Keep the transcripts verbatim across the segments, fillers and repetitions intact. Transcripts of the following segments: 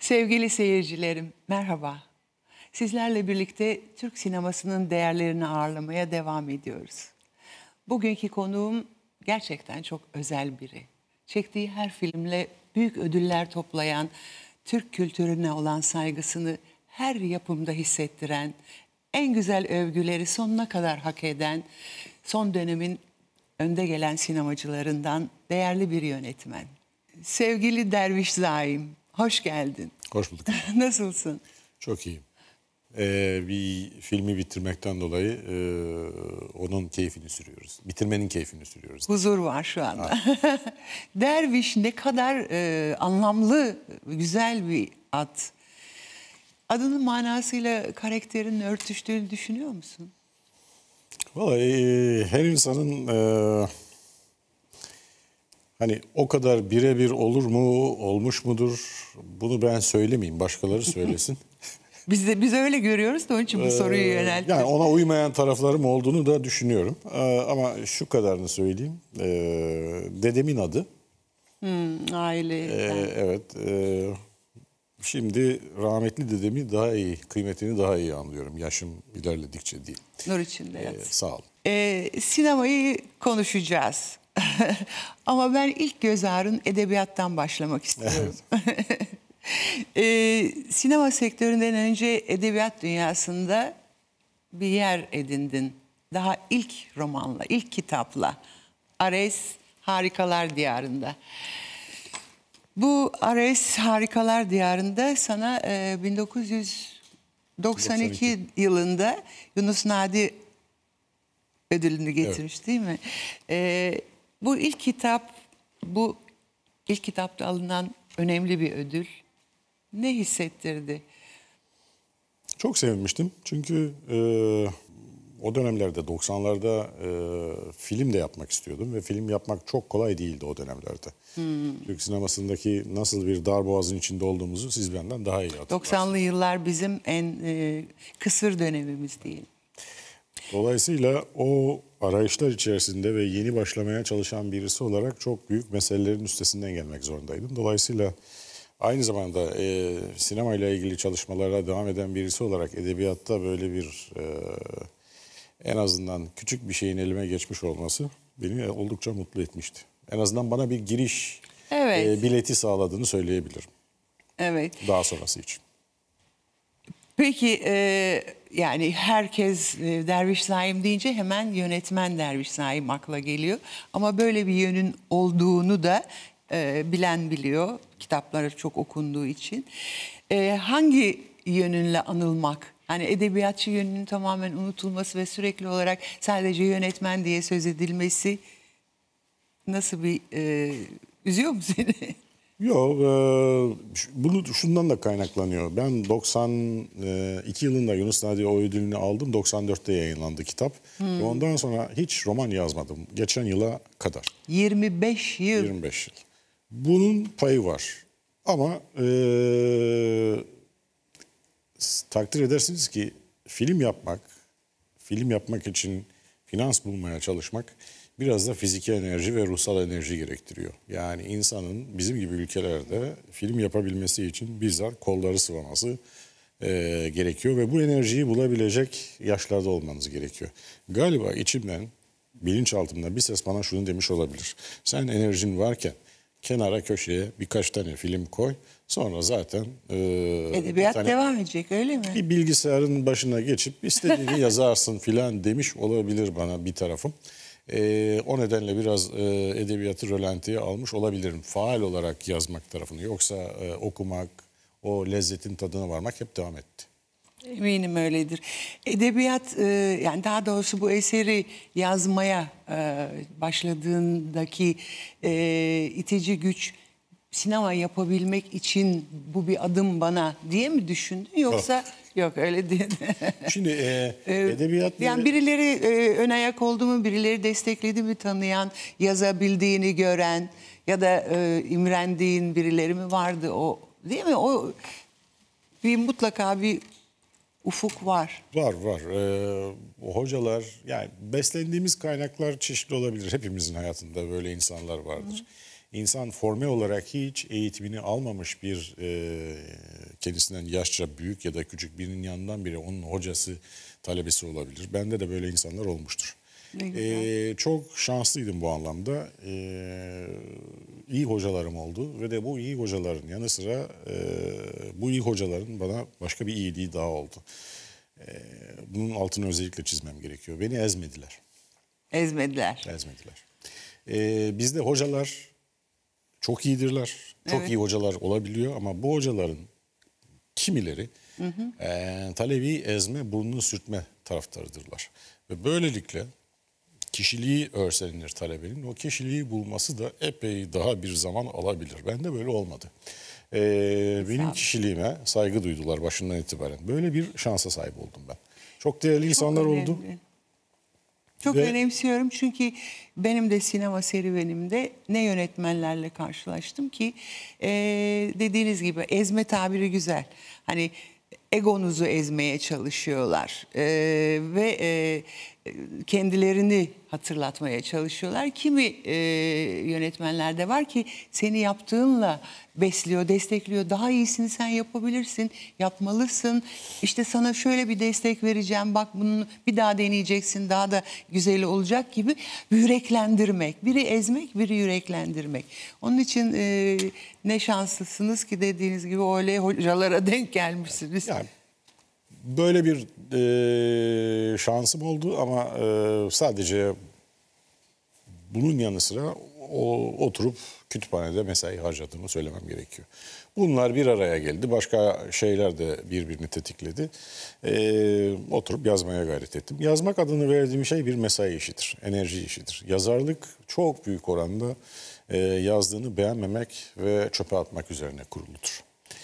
Sevgili seyircilerim, merhaba. Sizlerle birlikte Türk sinemasının değerlerini ağırlamaya devam ediyoruz. Bugünkü konuğum gerçekten çok özel biri. Çektiği her filmle büyük ödüller toplayan, Türk kültürüne olan saygısını her yapımda hissettiren, en güzel övgüleri sonuna kadar hak eden, son dönemin önde gelen sinemacılarından değerli bir yönetmen. Sevgili Derviş Zaim, hoş geldin. Hoş bulduk. Nasılsın? Çok iyiyim. Ee, bir filmi bitirmekten dolayı e, onun keyfini sürüyoruz. Bitirmenin keyfini sürüyoruz. Huzur var şu anda. Derviş ne kadar e, anlamlı, güzel bir ad. Adının manasıyla karakterin örtüştüğünü düşünüyor musun? Vallahi e, her insanın e, hani o kadar birebir olur mu, olmuş mudur? Bunu ben söylemeyeyim, başkaları söylesin. Biz de biz öyle görüyoruz da onun için bu soruyu yönelttim. Yani ona uymayan taraflarım olduğunu da düşünüyorum. Ee, ama şu kadarını söyleyeyim. Ee, dedemin adı. Hmm, aile. Ee, evet. E, şimdi rahmetli dedemi daha iyi, kıymetini daha iyi anlıyorum. Yaşım ilerledikçe değil. Nur içinde Ee, yatsın. sağ olun. Ee, sinemayı konuşacağız. Ama ben ilk göz ağrın edebiyattan başlamak istiyorum. Evet. Ee, sinema sektöründen önce edebiyat dünyasında bir yer edindin. Daha ilk romanla, ilk kitapla. Ares Harikalar Diyarında. Bu Ares Harikalar Diyarında sana e, bin dokuz yüz doksan iki, doksan iki yılında Yunus Nadi ödülünü getirmiş, evet, değil mi? E, bu ilk kitap, bu ilk kitapta alınan önemli bir ödül. Ne hissettirdi? Çok sevinmiştim. Çünkü e, o dönemlerde, doksanlarda e, film de yapmak istiyordum. Ve film yapmak çok kolay değildi o dönemlerde. Hmm. Türk sinemasındaki nasıl bir darboğazın içinde olduğumuzu siz benden daha iyi hatırlarsınız. doksanlı yıllar bizim en e, kısır dönemimiz değil. Dolayısıyla o arayışlar içerisinde ve yeni başlamaya çalışan birisi olarak çok büyük meselelerin üstesinden gelmek zorundaydım. Dolayısıyla aynı zamanda e, sinemayla ilgili çalışmalara devam eden birisi olarak edebiyatta böyle bir e, en azından küçük bir şeyin elime geçmiş olması beni oldukça mutlu etmişti. En azından bana bir giriş, evet, e, bileti sağladığını söyleyebilirim. Evet. Daha sonrası için. Peki e, yani herkes e, Derviş Zaim deyince hemen yönetmen Derviş Zaim akla geliyor. Ama böyle bir yönün olduğunu da e, bilen biliyor. Kitapları çok okunduğu için. E, hangi yönünle anılmak? Hani edebiyatçı yönünün tamamen unutulması ve sürekli olarak sadece yönetmen diye söz edilmesi nasıl bir e, üzüyor mu seni? Yok, e, bunu şundan da kaynaklanıyor. Ben doksan iki yılında Yunus Nadi o ödülünü aldım. doksan dörtte yayınlandı kitap. Hmm. Ve ondan sonra hiç roman yazmadım. Geçen yıla kadar. yirmi beş yıl. yirmi beş yıl. Bunun payı var. Ama e, takdir edersiniz ki film yapmak, film yapmak için finans bulmaya çalışmak biraz da fiziki enerji ve ruhsal enerji gerektiriyor. Yani insanın bizim gibi ülkelerde film yapabilmesi için bizzat kolları sıvaması e, gerekiyor ve bu enerjiyi bulabilecek yaşlarda olmanız gerekiyor. Galiba içimden, bilinçaltımda bir ses bana şunu demiş olabilir. Sen enerjin varken kenara köşeye birkaç tane film koy. Sonra zaten e, edebiyat tane, devam edecek, öyle mi? Bir bilgisayarın başına geçip istediğini yazarsın filan demiş olabilir bana bir tarafım. E, o nedenle biraz e, edebiyatı rölantiye almış olabilirim. Faal olarak yazmak tarafını. Yoksa e, okumak, o lezzetin tadına varmak hep devam etti. Eminim öyledir. Edebiyat, e, yani daha doğrusu bu eseri yazmaya e, başladığındaki e, itici güç, sinema yapabilmek için bu bir adım bana diye mi düşündün, yoksa oh. Yok öyle değil. Şimdi e, edebiyat yani birileri e, ön ayak oldu mu, birileri destekledi mi, tanıyan, yazabildiğini gören ya da e, imrendiğin birileri mi vardı, o değil mi? O bir mutlaka bir ufuk var. Var var. Ee, hocalar, yani beslendiğimiz kaynaklar çeşitli olabilir. Hepimizin hayatında böyle insanlar vardır. Hı. İnsan formal olarak hiç eğitimini almamış bir e, kendisinden yaşça büyük ya da küçük birinin yanından biri onun hocası, talebesi olabilir. Bende de böyle insanlar olmuştur. Ee, çok şanslıydım bu anlamda. Ee, iyi hocalarım oldu ve de bu iyi hocaların yanı sıra e, bu iyi hocaların bana başka bir iyiliği daha oldu. Ee, bunun altını özellikle çizmem gerekiyor. Beni ezmediler. Ezmediler. Ezmediler. Ee, bizde hocalar çok iyidirler. Çok Evet. iyi hocalar olabiliyor ama bu hocaların kimileri hı hı. E, talebeyi ezme, burnunu sürtme taraftarıdırlar. Ve böylelikle kişiliği örselenir talebenin. O kişiliği bulması da epey daha bir zaman alabilir. Bende böyle olmadı. Ee, benim kişiliğime saygı duydular başından itibaren. Böyle bir şansa sahip oldum ben. Çok değerli Çok insanlar önemli. oldu. Çok Ve... önemsiyorum çünkü benim de sinema serüvenimde ne yönetmenlerle karşılaştım ki e, dediğiniz gibi ezme tabiri güzel. Hani egonuzu ezmeye çalışıyorlar e, ve e, kendilerini hatırlatmaya çalışıyorlar. Kimi e, yönetmenler de var ki seni yaptığınla besliyor, destekliyor. Daha iyisini sen yapabilirsin, yapmalısın. İşte sana şöyle bir destek vereceğim, bak bunu bir daha deneyeceksin, daha da güzeli olacak gibi yüreklendirmek. Biri ezmek, biri yüreklendirmek. Onun için e, ne şanslısınız ki dediğiniz gibi öyle hocalara denk gelmişsiniz. Yani böyle bir e, şansım oldu ama e, sadece bunun yanı sıra o, oturup kütüphanede mesai harcadığımı söylemem gerekiyor. Bunlar bir araya geldi. Başka şeyler de birbirini tetikledi. E, oturup yazmaya gayret ettim. Yazmak adını verdiğim şey bir mesai işidir, enerji işidir. Yazarlık çok büyük oranda e, yazdığını beğenmemek ve çöpe atmak üzerine kuruludur.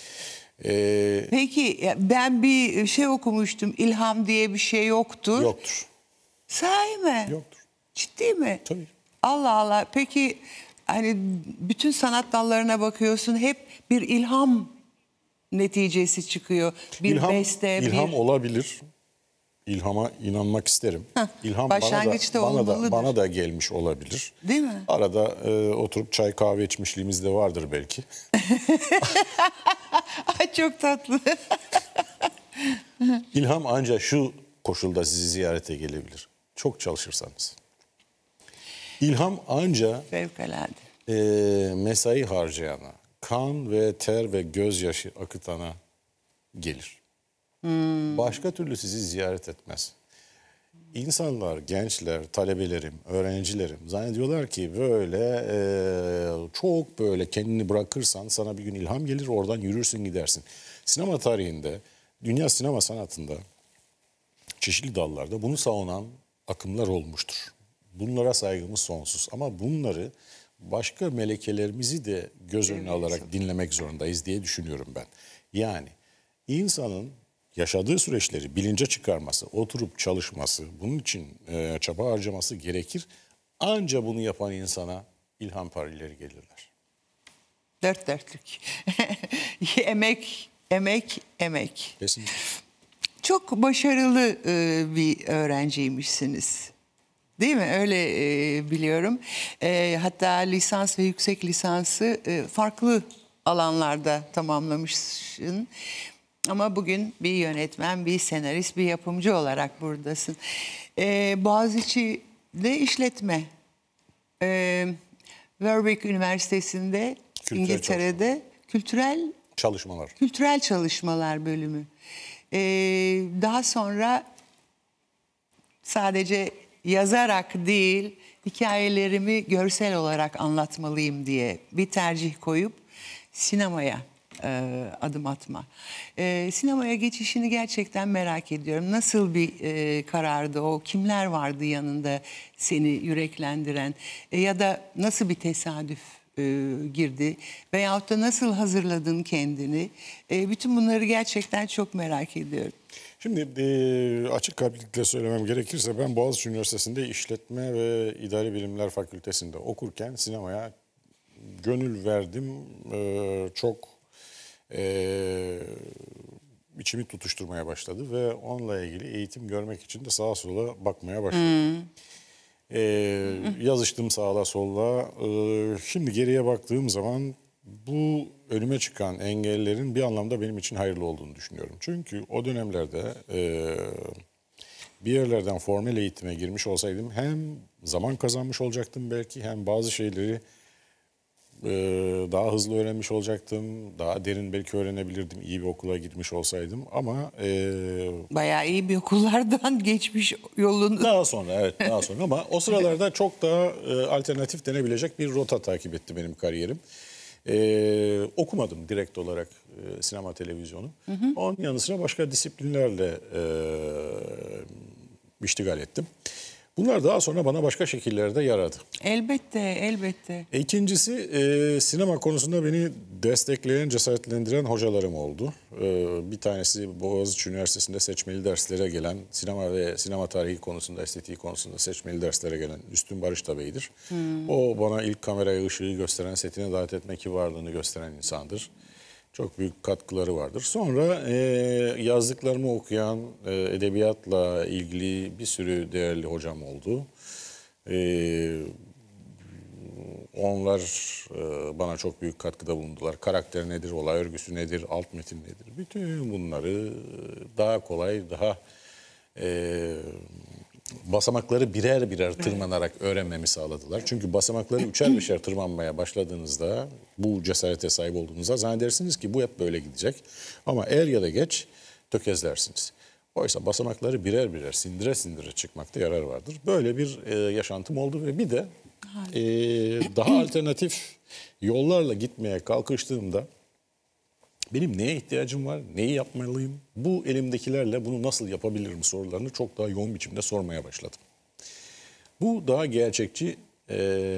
Ee, Peki ben bir şey okumuştum. İlham diye bir şey yoktur. Yoktur. Sahi mi? Yoktur. Ciddi mi? Tabii. Allah Allah. Peki hani bütün sanat dallarına bakıyorsun hep bir ilham neticesi çıkıyor. Bir İlham, beste. İlham bir... olabilir. İlhama inanmak isterim. Heh, İlham bana da, bana da bana da gelmiş olabilir. Değil mi? Arada e, oturup çay kahve içmişliğimiz de vardır belki. Ay çok tatlı. İlham ancak şu koşulda sizi ziyarete gelebilir. Çok çalışırsanız. İlham ancak fevkalade. E, mesai harcayana, kan ve ter ve gözyaşı akıtana gelir. Hmm. Başka türlü sizi ziyaret etmez. İnsanlar, gençler, talebelerim, öğrencilerim zannediyorlar ki böyle e, çok böyle kendini bırakırsan sana bir gün ilham gelir, oradan yürürsün gidersin. Sinema tarihinde, dünya sinema sanatında çeşitli dallarda bunu savunan akımlar olmuştur. Bunlara saygımız sonsuz ama bunları başka melekelerimizi de göz önüne evet, alarak dinlemek zorundayız diye düşünüyorum ben. Yani insanın yaşadığı süreçleri bilince çıkarması, oturup çalışması, bunun için e, çaba harcaması gerekir. Anca bunu yapan insana ilham parileri gelirler. Dört dörtlük. emek, emek, emek. Kesinlikle. Çok başarılı e, bir öğrenciymişsiniz. Değil mi? Öyle e, biliyorum. E, hatta lisans ve yüksek lisansı e, farklı alanlarda tamamlamışsın. Ama bugün bir yönetmen, bir senarist, bir yapımcı olarak buradasın. Ee, Boğaziçi'de işletme. Ee, Warwick Üniversitesi'nde, kültürel İngiltere'de çalışmalar. kültürel çalışmalar. Kültürel çalışmalar bölümü. Ee, daha sonra sadece yazarak değil, hikayelerimi görsel olarak anlatmalıyım diye bir tercih koyup sinemaya adım atma. Ee, sinemaya geçişini gerçekten merak ediyorum. Nasıl bir e, karardı o? Kimler vardı yanında seni yüreklendiren? E, ya da nasıl bir tesadüf e, girdi? Veyahut da nasıl hazırladın kendini? E, bütün bunları gerçekten çok merak ediyorum. Şimdi e, açık kalplikle söylemem gerekirse ben Boğaziçi Üniversitesi'nde İşletme ve İdari Bilimler Fakültesi'nde okurken sinemaya gönül verdim. E, çok Ee, içimi tutuşturmaya başladı ve onunla ilgili eğitim görmek için de sağa sola bakmaya başladım. Hmm. Ee, yazıştım sağa sola. Ee, şimdi geriye baktığım zaman bu önüme çıkan engellerin bir anlamda benim için hayırlı olduğunu düşünüyorum. Çünkü o dönemlerde e, bir yerlerden formel eğitime girmiş olsaydım hem zaman kazanmış olacaktım belki, hem bazı şeyleri e, daha hızlı öğrenmiş olacaktım. Daha derin belki öğrenebilirdim iyi bir okula gitmiş olsaydım. Ama e, Bayağı iyi bir okullardan geçmiş yolunu. daha sonra evet daha sonra ama o sıralarda çok daha e, alternatif denebilecek bir rota takip etti benim kariyerim. Ee, okumadım direkt olarak e, sinema televizyonu. Hı hı. Onun yanı sıra başka disiplinlerle e, iştigal ettim. Bunlar daha sonra bana başka şekillerde yaradı. Elbette, elbette. E, İkincisi e, sinema konusunda beni destekleyen, cesaretlendiren hocalarım oldu. E, bir tanesi Boğaziçi Üniversitesi'nde seçmeli derslere gelen, sinema ve sinema tarihi konusunda, estetiği konusunda seçmeli derslere gelen Üstün Barış Bey'dir. Hmm. O bana ilk kameraya ışığı gösteren, setine davet etme kibarlığını gösteren insandır. Çok büyük katkıları vardır. Sonra e, yazdıklarımı okuyan, e, edebiyatla ilgili bir sürü değerli hocam oldu. E, onlar e, bana çok büyük katkıda bulundular. Karakter nedir, olay örgüsü nedir, alt metin nedir? Bütün bunları daha kolay, daha e, basamakları birer birer tırmanarak öğrenmemi sağladılar. Çünkü basamakları üçer beşer tırmanmaya başladığınızda, bu cesarete sahip olduğunuzda zannedersiniz ki bu hep böyle gidecek. Ama er ya da geç tökezlersiniz. Oysa basamakları birer birer sindire sindire çıkmakta yarar vardır. Böyle bir e, yaşantım oldu ve bir de e, daha alternatif yollarla gitmeye kalkıştığımda benim neye ihtiyacım var, neyi yapmalıyım, bu elimdekilerle bunu nasıl yapabilirim sorularını çok daha yoğun biçimde sormaya başladım. Bu daha gerçekçi e,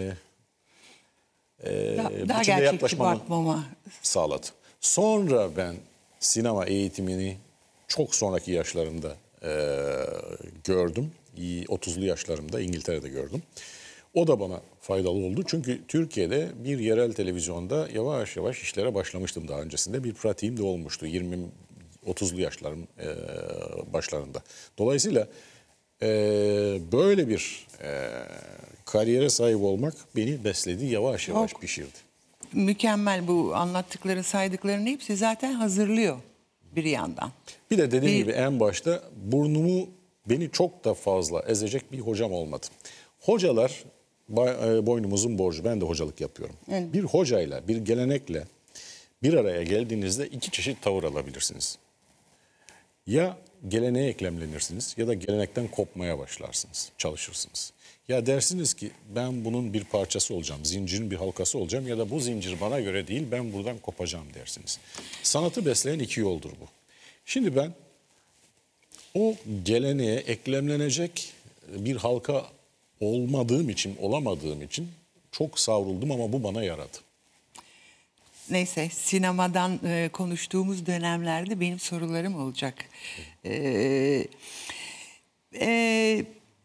e, daha, daha biçimde gerçekçi yaklaşmamı bakmama sağladı. Sonra ben sinema eğitimini çok sonraki yaşlarımda e, gördüm. otuzlu yaşlarımda İngiltere'de gördüm. O da bana faydalı oldu. Çünkü Türkiye'de bir yerel televizyonda yavaş yavaş işlere başlamıştım daha öncesinde. Bir pratiğim de olmuştu yirmi otuzlu yaşlarım e, başlarında. Dolayısıyla e, böyle bir e, kariyere sahip olmak beni besledi, yavaş yavaş Çok pişirdi. Mükemmel, bu anlattıkların, saydıkların hepsi zaten hazırlıyor bir yandan. Bir de dediğim Bir- gibi en başta burnumu beni çok da fazla ezecek bir hocam olmadı. Hocalar bay- e, boynumuzun borcu. Ben de hocalık yapıyorum. Evet. Bir hocayla, bir gelenekle bir araya geldiğinizde iki çeşit tavır alabilirsiniz. Ya geleneğe eklemlenirsiniz ya da gelenekten kopmaya başlarsınız, çalışırsınız. Ya dersiniz ki ben bunun bir parçası olacağım, zincirin bir halkası olacağım ya da bu zincir bana göre değil, ben buradan kopacağım dersiniz. Sanatı besleyen iki yoldur bu. Şimdi ben o geleneğe eklemlenecek bir halka olmadığım için, olamadığım için çok savruldum ama bu bana yaradı. Neyse, sinemadan e, konuştuğumuz dönemlerde benim sorularım olacak. Ee, e,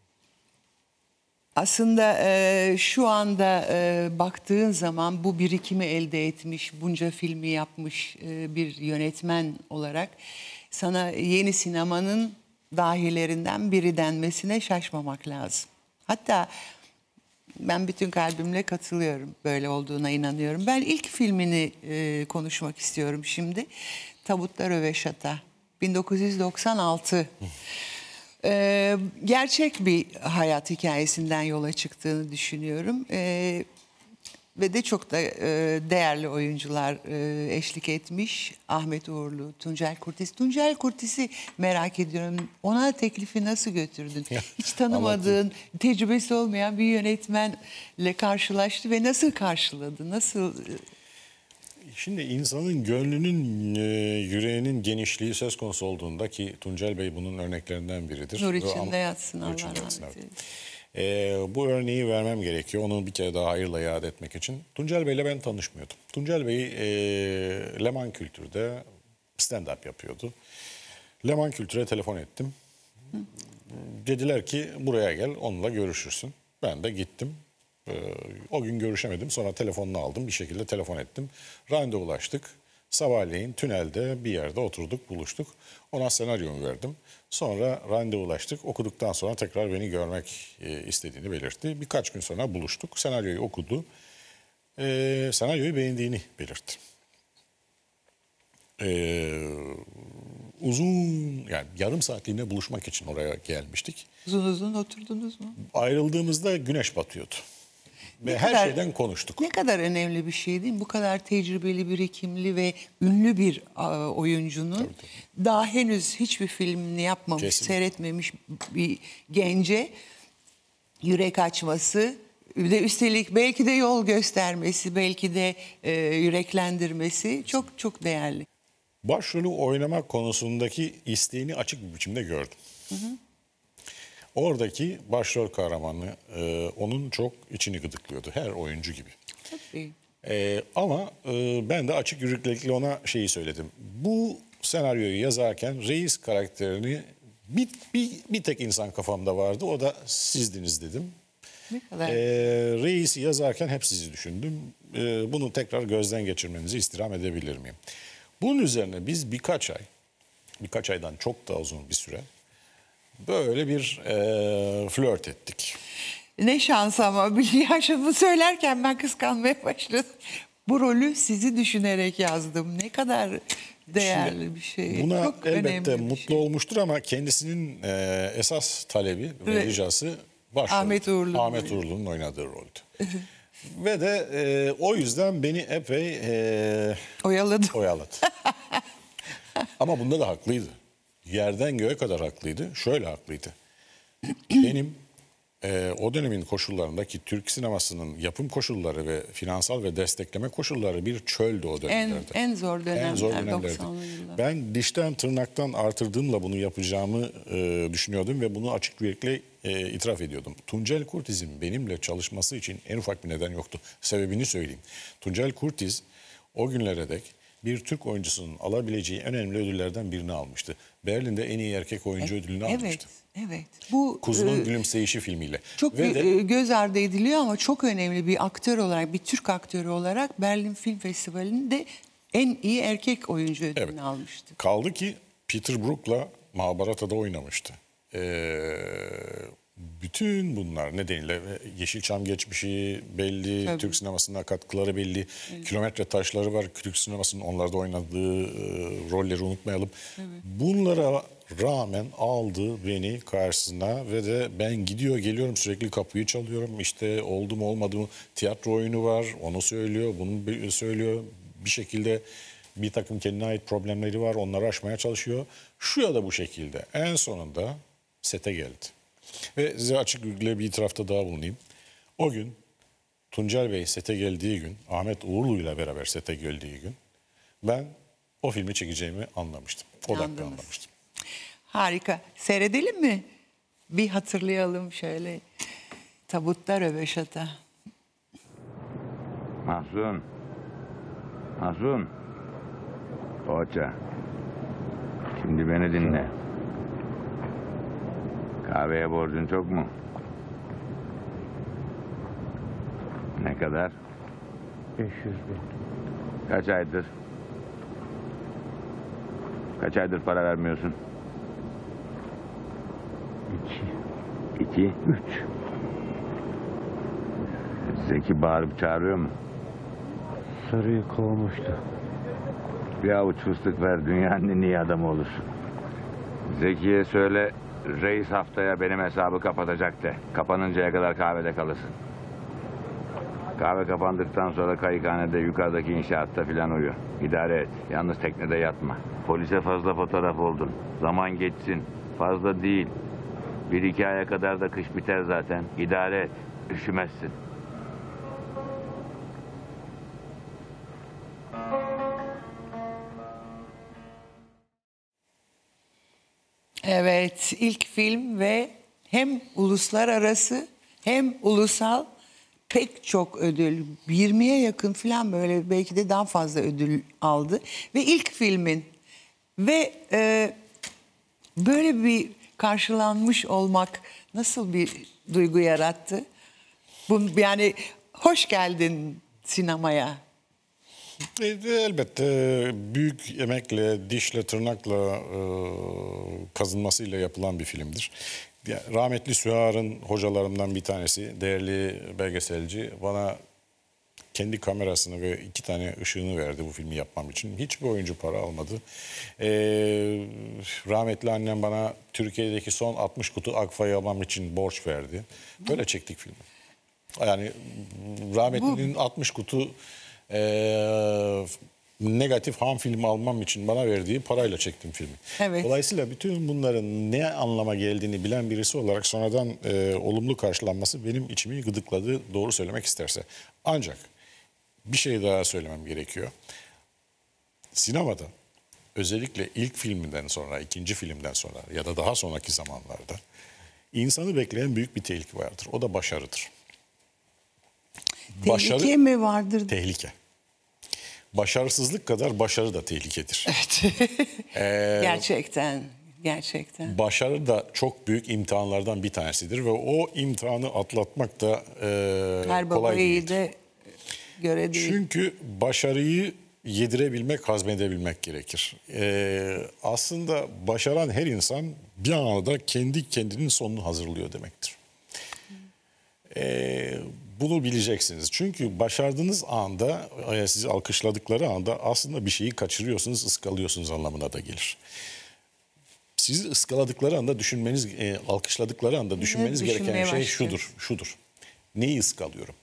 aslında e, şu anda e, baktığın zaman bu birikimi elde etmiş, bunca filmi yapmış e, bir yönetmen olarak sana yeni sinemanın dahilerinden biri denmesine şaşmamak lazım. Hatta ben bütün kalbimle katılıyorum, böyle olduğuna inanıyorum. Ben ilk filmini e, konuşmak istiyorum şimdi. Tabutlar Röveşata, bin dokuz yüz doksan altı. Ee, gerçek bir hayat hikayesinden yola çıktığını düşünüyorum. Ee, ve de çok da e, değerli oyuncular e, eşlik etmiş. Ahmet Uğurlu, Tuncel Kurtiz. Tuncel Kurtiz'i merak ediyorum. Ona teklifi nasıl götürdün? Hiç tanımadığın, tecrübesi olmayan bir yönetmenle karşılaştı ve nasıl karşıladı? Nasıl? Şimdi insanın gönlünün, e, yüreğinin genişliği söz konusu olduğunda, ki Tuncel Bey bunun örneklerinden biridir. Nur Ve içinde ama- yatsın, Nur Allah içinde rahmet yatsın, evet. eylesin. E, bu örneği vermem gerekiyor. Onu bir kere daha hayırla yad etmek için. Tuncel Bey'le ben tanışmıyordum. Tuncel Bey e, Leman Kültür'de stand-up yapıyordu. Leman Kültür'e telefon ettim. Hı. Dediler ki buraya gel, onunla görüşürsün. Ben de gittim. Ee, o gün görüşemedim. Sonra telefonunu aldım. Bir şekilde telefon ettim. Randevulaştık. Sabahleyin tünelde bir yerde oturduk, buluştuk. Ona senaryomu verdim. Sonra randevulaştık. Okuduktan sonra tekrar beni görmek e, istediğini belirtti. Birkaç gün sonra buluştuk. Senaryoyu okudu. Ee, senaryoyu beğendiğini belirtti. Ee, uzun yani yarım saatliğine buluşmak için oraya gelmiştik. Uzun uzun oturdunuz mu? Ayrıldığımızda güneş batıyordu. Ve Ne her kadar- şeyden konuştuk. Ne kadar önemli bir şey değil mi? Bu kadar tecrübeli, birikimli ve ünlü bir a, oyuncunun daha henüz hiçbir filmini yapmamış, Kesinlikle. seyretmemiş bir gence yürek açması, bir de üstelik belki de yol göstermesi, belki de e, yüreklendirmesi çok çok değerli. Başrolü oynamak konusundaki isteğini açık bir biçimde gördüm. Hı hı. Oradaki başrol kahramanı e, onun çok içini gıdıklıyordu. Her oyuncu gibi. Tabii. E, ama e, ben de açık yüreklilikle ona şeyi söyledim. Bu senaryoyu yazarken reis karakterini bir, bir, bir tek insan kafamda vardı. O da sizdiniz dedim. Ne kadar E, reisi yazarken hep sizi düşündüm. E, bunu tekrar gözden geçirmenizi istirham edebilir miyim? Bunun üzerine biz birkaç ay, birkaç aydan çok daha uzun bir süre böyle bir e, flört ettik. ne şans ama bir yaşımı söylerken ben kıskanmaya başladım. Bu rolü sizi düşünerek yazdım. Ne kadar değerli Şimdi bir şey. Buna Çok elbette önemli bir mutlu şey. olmuştur ama kendisinin e, esas talebi ve Ve ricası başrol. Ahmet Uğurlu'nun Ahmet oynadığı. Uğurlu'nun oynadığı roldü. Ve de e, o yüzden beni epey e, Oyaladım. oyaladı. Ama bunda da haklıydı. Yerden göğe kadar haklıydı. Şöyle haklıydı. Benim e, o dönemin koşullarındaki Türk sinemasının yapım koşulları ve finansal ve destekleme koşulları bir çöldü o En, dönemlerde. en zor dönemler. En zor dönemlerdi. doksanlı yıllar. Ben dişten tırnaktan artırdığımla bunu yapacağımı e, düşünüyordum ve bunu açık yürekli e, itiraf ediyordum. Tuncel Kurtiz'in benimle çalışması için en ufak bir neden yoktu. Sebebini söyleyeyim. Tuncel Kurtiz o günlere dek bir Türk oyuncusunun alabileceği en önemli ödüllerden birini almıştı. Berlin'de en iyi erkek oyuncu ödülünü Evet, almıştı. evet. Bu Kuzunun e, Gülümseyişi filmiyle. çok Ve de e, göz ardı ediliyor ama çok önemli bir aktör olarak, bir Türk aktörü olarak Berlin Film Festivali'nde en iyi erkek oyuncu ödülünü Evet. almıştı. kaldı ki Peter Brook'la Mahabharata'da oynamıştı. Ee, bütün bunlar nedeniyle Yeşilçam geçmişi belli, Tabii. Türk sinemasına katkıları belli, kilometre taşları var Türk sinemasının onlarda oynadığı e, rolleri unutmayalım. Bunlara rağmen aldı beni karşısına ve de ben gidiyor geliyorum sürekli kapıyı çalıyorum. İşte oldu mu olmadı mı tiyatro oyunu var onu söylüyor bunu söylüyor bir şekilde bir takım kendine ait problemleri var onları aşmaya çalışıyor. Şu ya da bu şekilde en sonunda sete geldi. Ve size açık yürekli bir itirafta daha bulunayım. O gün Tuncel Bey sete geldiği gün, Ahmet Uğurlu ile beraber sete geldiği gün ben o filmi çekeceğimi anlamıştım. O dakika Anladınız. anlamıştım. Harika. Seyredelim mi? Bir hatırlayalım şöyle. Tabutta röveşata. Mahzun. Mahzun. Poğaça. Şimdi beni dinle. Kahveye borcun çok mu? Ne kadar? beş yüz bin. Kaç aydır? Kaç aydır para vermiyorsun? İki. İki. Üç. Zeki bağırıp çağırıyor mu? Sarıyı kovmuştu. Bir avuç fıstık ver, dünyanın en iyi adamı olursun. Zeki'ye söyle, reis haftaya benim hesabı kapatacak de. Kapanıncaya kadar kahvede kalırsın. Kahve kapandıktan sonra kayıkhanede yukarıdaki inşaatta filan uyu. İdare et, yalnız teknede yatma. Polise fazla fotoğraf oldun. Zaman geçsin, fazla değil. Bir iki aya kadar da kış biter zaten. İdare et, üşümezsin. Evet, ilk film ve hem uluslararası hem ulusal pek çok ödül, yirmiye yakın falan böyle belki de daha fazla ödül aldı. Ve ilk filmin ve e, böyle bir karşılanmış olmak nasıl bir duygu yarattı? Bu, yani hoş geldin sinemaya. E, Elbette büyük emekle, dişle, tırnakla e, kazınmasıyla yapılan bir filmdir. Ya, rahmetli Sühar'ın hocalarımdan bir tanesi, değerli belgeselci, bana kendi kamerasını ve iki tane ışığını verdi bu filmi yapmam için. Hiçbir oyuncu para almadı. Ee, rahmetli annem bana Türkiye'deki son altmış kutu Akfa'yı almam için borç verdi. Böyle çektik filmi. Yani rahmetlinin altmış kutu e, negatif ham filmi almam için bana verdiği parayla çektim filmi. Evet. Dolayısıyla bütün bunların ne anlama geldiğini bilen birisi olarak sonradan e, olumlu karşılanması benim içimi gıdıkladı, doğru söylemek isterse. Ancak bir şey daha söylemem gerekiyor. Sinemada özellikle ilk filminden sonra, ikinci filmden sonra ya da daha sonraki zamanlarda insanı bekleyen büyük bir tehlike vardır. O da başarıdır. Tehlike Başarı, mi vardır? Tehlike. Başarısızlık kadar başarı da tehlikedir. Evet. Ee, gerçekten, gerçekten. Başarı da çok büyük imtihanlardan bir tanesidir ve o imtihanı atlatmak da e, Her kolay babaya değil. de göre değil. Çünkü başarıyı yedirebilmek, hazmedebilmek gerekir. Ee, aslında başaran her insan bir anda kendi kendinin sonunu hazırlıyor demektir. Ee, bunu bileceksiniz. Çünkü başardığınız anda, e, sizi alkışladıkları anda aslında bir şeyi kaçırıyorsunuz, ıskalıyorsunuz anlamına da gelir. Sizi ıskaladıkları anda düşünmeniz, e, alkışladıkları anda düşünmeniz Evet, gereken şey düşünmeye şudur, şudur. Neyi ıskalıyorum?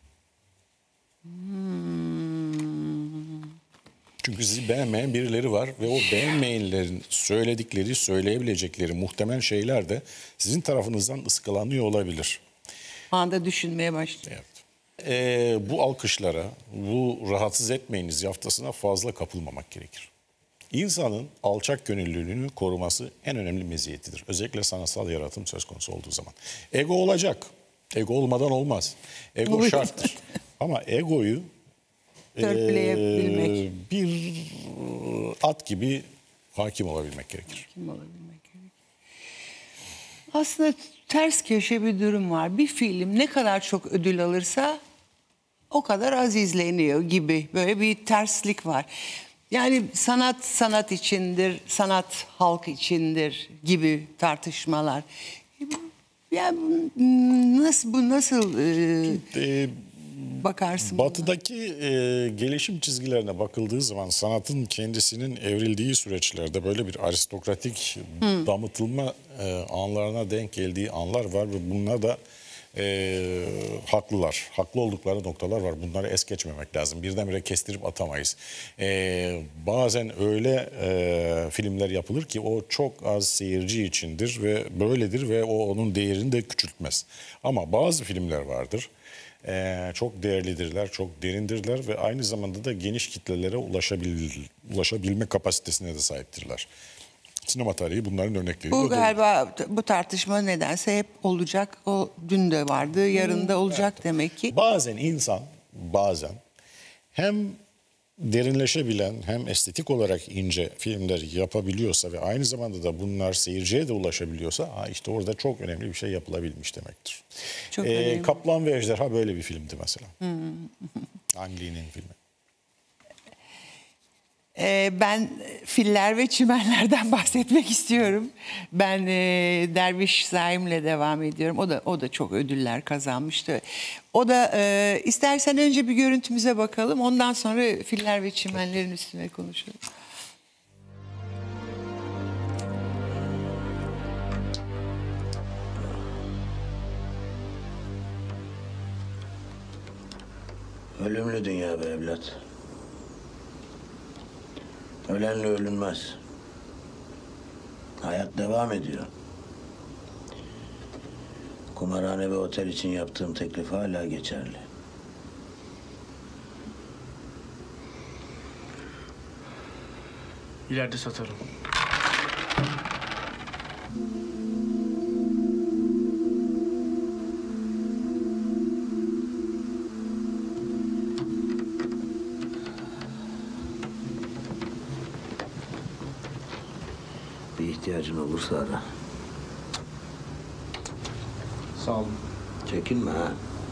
Çünkü sizi beğenmeyen birileri var ve o beğenmeyenlerin söyledikleri, söyleyebilecekleri muhtemel şeyler de sizin tarafınızdan ıskalanıyor olabilir. O anda düşünmeye başlıyor. Evet. Ee, bu alkışlara, bu rahatsız etmeyiniz yaftasına fazla kapılmamak gerekir. İnsanın alçak gönüllülüğünü koruması en önemli meziyetidir. Özellikle sanatsal yaratım söz konusu olduğu zaman. Ego olacak. Ego olmadan olmaz. Ego Oluyor şarttır. Ama egoyu Törpüleyebilmek. e, bir at gibi hakim olabilmek gerekir. Kim olabilmek gerek. Aslında ters köşe bir durum var. Bir film ne kadar çok ödül alırsa o kadar az izleniyor gibi. Böyle bir terslik var. Yani sanat sanat içindir, sanat halk içindir gibi tartışmalar. Yani bu nasıl bu nasıl e, E, bakarsın? buna? Batı'daki e, gelişim çizgilerine bakıldığı zaman sanatın kendisinin evrildiği süreçlerde böyle bir aristokratik damıtılma e, anlarına denk geldiği anlar var ve bunlar da e, haklılar. Haklı oldukları noktalar var. Bunları es geçmemek lazım. Birdenbire kestirip atamayız. E, bazen öyle e, filmler yapılır ki o çok az seyirci içindir ve böyledir ve o onun değerini de küçültmez. Ama bazı filmler vardır. Ee, çok değerlidirler, çok derindirler ve aynı zamanda da geniş kitlelere ulaşabil, ulaşabilme kapasitesine de sahiptirler. Sinema tarihi bunların örnekleri. Bu galiba bu tartışma nedense hep olacak. O dün de vardı, yarın da olacak demek ki. Bazen insan, bazen hem derinleşebilen hem estetik olarak ince filmler yapabiliyorsa ve aynı zamanda da bunlar seyirciye de ulaşabiliyorsa ha işte orada çok önemli bir şey yapılabilmiş demektir. Çok Ee, önemli. Kaplan ve Ejderha böyle bir filmdi mesela. Ang Lee'nin filmi. Ee, ben filler ve çimenlerden bahsetmek istiyorum. Ben e, Derviş Zaim'le devam ediyorum. O da o da çok ödüller kazanmıştı. O da e, istersen önce bir görüntümüze bakalım. Ondan sonra filler ve çimenlerin üstüne konuşalım. Ölümlü dünya be evlat. Ölenle ölünmez. Hayat devam ediyor. Kumarhane ve otel için yaptığım teklif hala geçerli. İleride satarım. Bir ihtiyacın olursa ara. Sağ olun. Çekinme ha.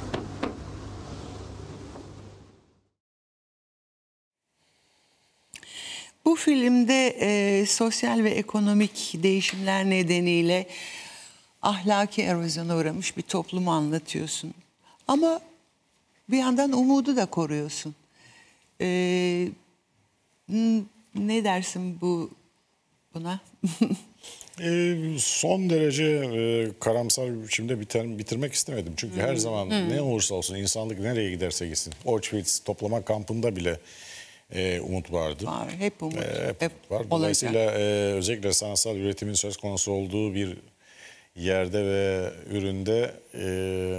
Bu filmde e, sosyal ve ekonomik değişimler nedeniyle ahlaki erozyona uğramış bir toplumu anlatıyorsun. Ama bir yandan umudu da koruyorsun. Ee, ne dersin bu buna? E, son derece e, karamsar bir biçimde biter, bitirmek istemedim. Çünkü hmm. her zaman hmm. ne olursa olsun insanlık nereye giderse gitsin. Auschwitz toplama kampında bile e, umut vardı. Var, hep umut. E, hep hep var. Dolayısıyla e, özellikle sanatsal üretimin söz konusu olduğu bir yerde ve üründe e,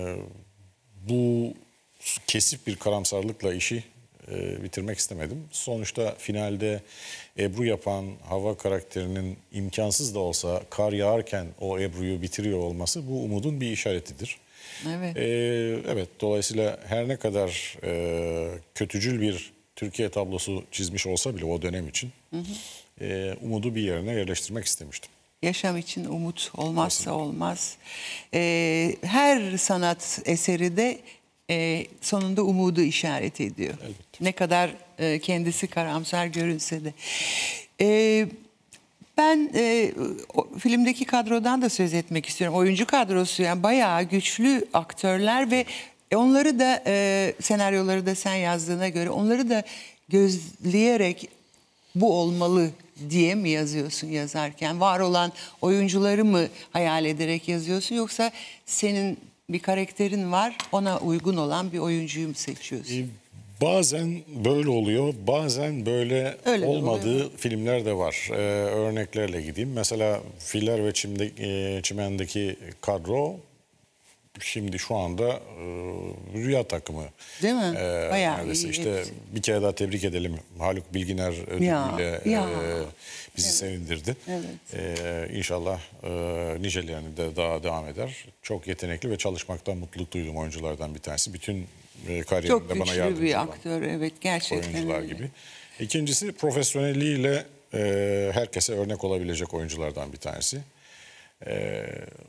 bu kesif bir karamsarlıkla işi e, bitirmek istemedim. Sonuçta finalde Ebru yapan hava karakterinin imkansız da olsa kar yağarken o Ebru'yu bitiriyor olması bu umudun bir işaretidir. Evet. E, evet. Dolayısıyla her ne kadar e, kötücül bir Türkiye tablosu çizmiş olsa bile o dönem için hı hı. E, umudu bir yerine yerleştirmek istemiştim. Yaşam için umut olmazsa Kesinlikle. olmaz. Ee, her sanat eseri de e, sonunda umudu işaret ediyor. Elbette. Ne kadar e, kendisi karamsar görünse de. Ee, ben e, o, filmdeki kadrodan da söz etmek istiyorum. Oyuncu kadrosu yani bayağı güçlü aktörler ve onları da e, senaryoları da sen yazdığına göre onları da gözleyerek bu olmalı diye mi yazıyorsun yazarken? Var olan oyuncuları mı hayal ederek yazıyorsun yoksa senin bir karakterin var ona uygun olan bir oyuncuyu mu seçiyorsun? Ee, bazen böyle oluyor, bazen böyle Öyle olmadığı filmler de var. Ee, örneklerle gideyim. Mesela Filler ve Çim'de, e, Çimen'deki kadro şimdi şu anda e, rüya takımı. Değil mi? E, Bayağı neredeyse. iyi. İşte hepsi. Bir kere daha tebrik edelim. Haluk Bilginer ödülüyle e, bizi evet. sevindirdi. Evet. E, İnşallah e, nicelerini de daha devam eder. Çok yetenekli ve çalışmaktan mutluluk duyduğum oyunculardan bir tanesi. Bütün e, kariyerimde bana yardımcı olan. Çok güçlü bir aktör, evet gerçekten. Oyuncular öyle. Gibi. İkincisi profesyonelliğiyle e, herkese örnek olabilecek oyunculardan bir tanesi. E,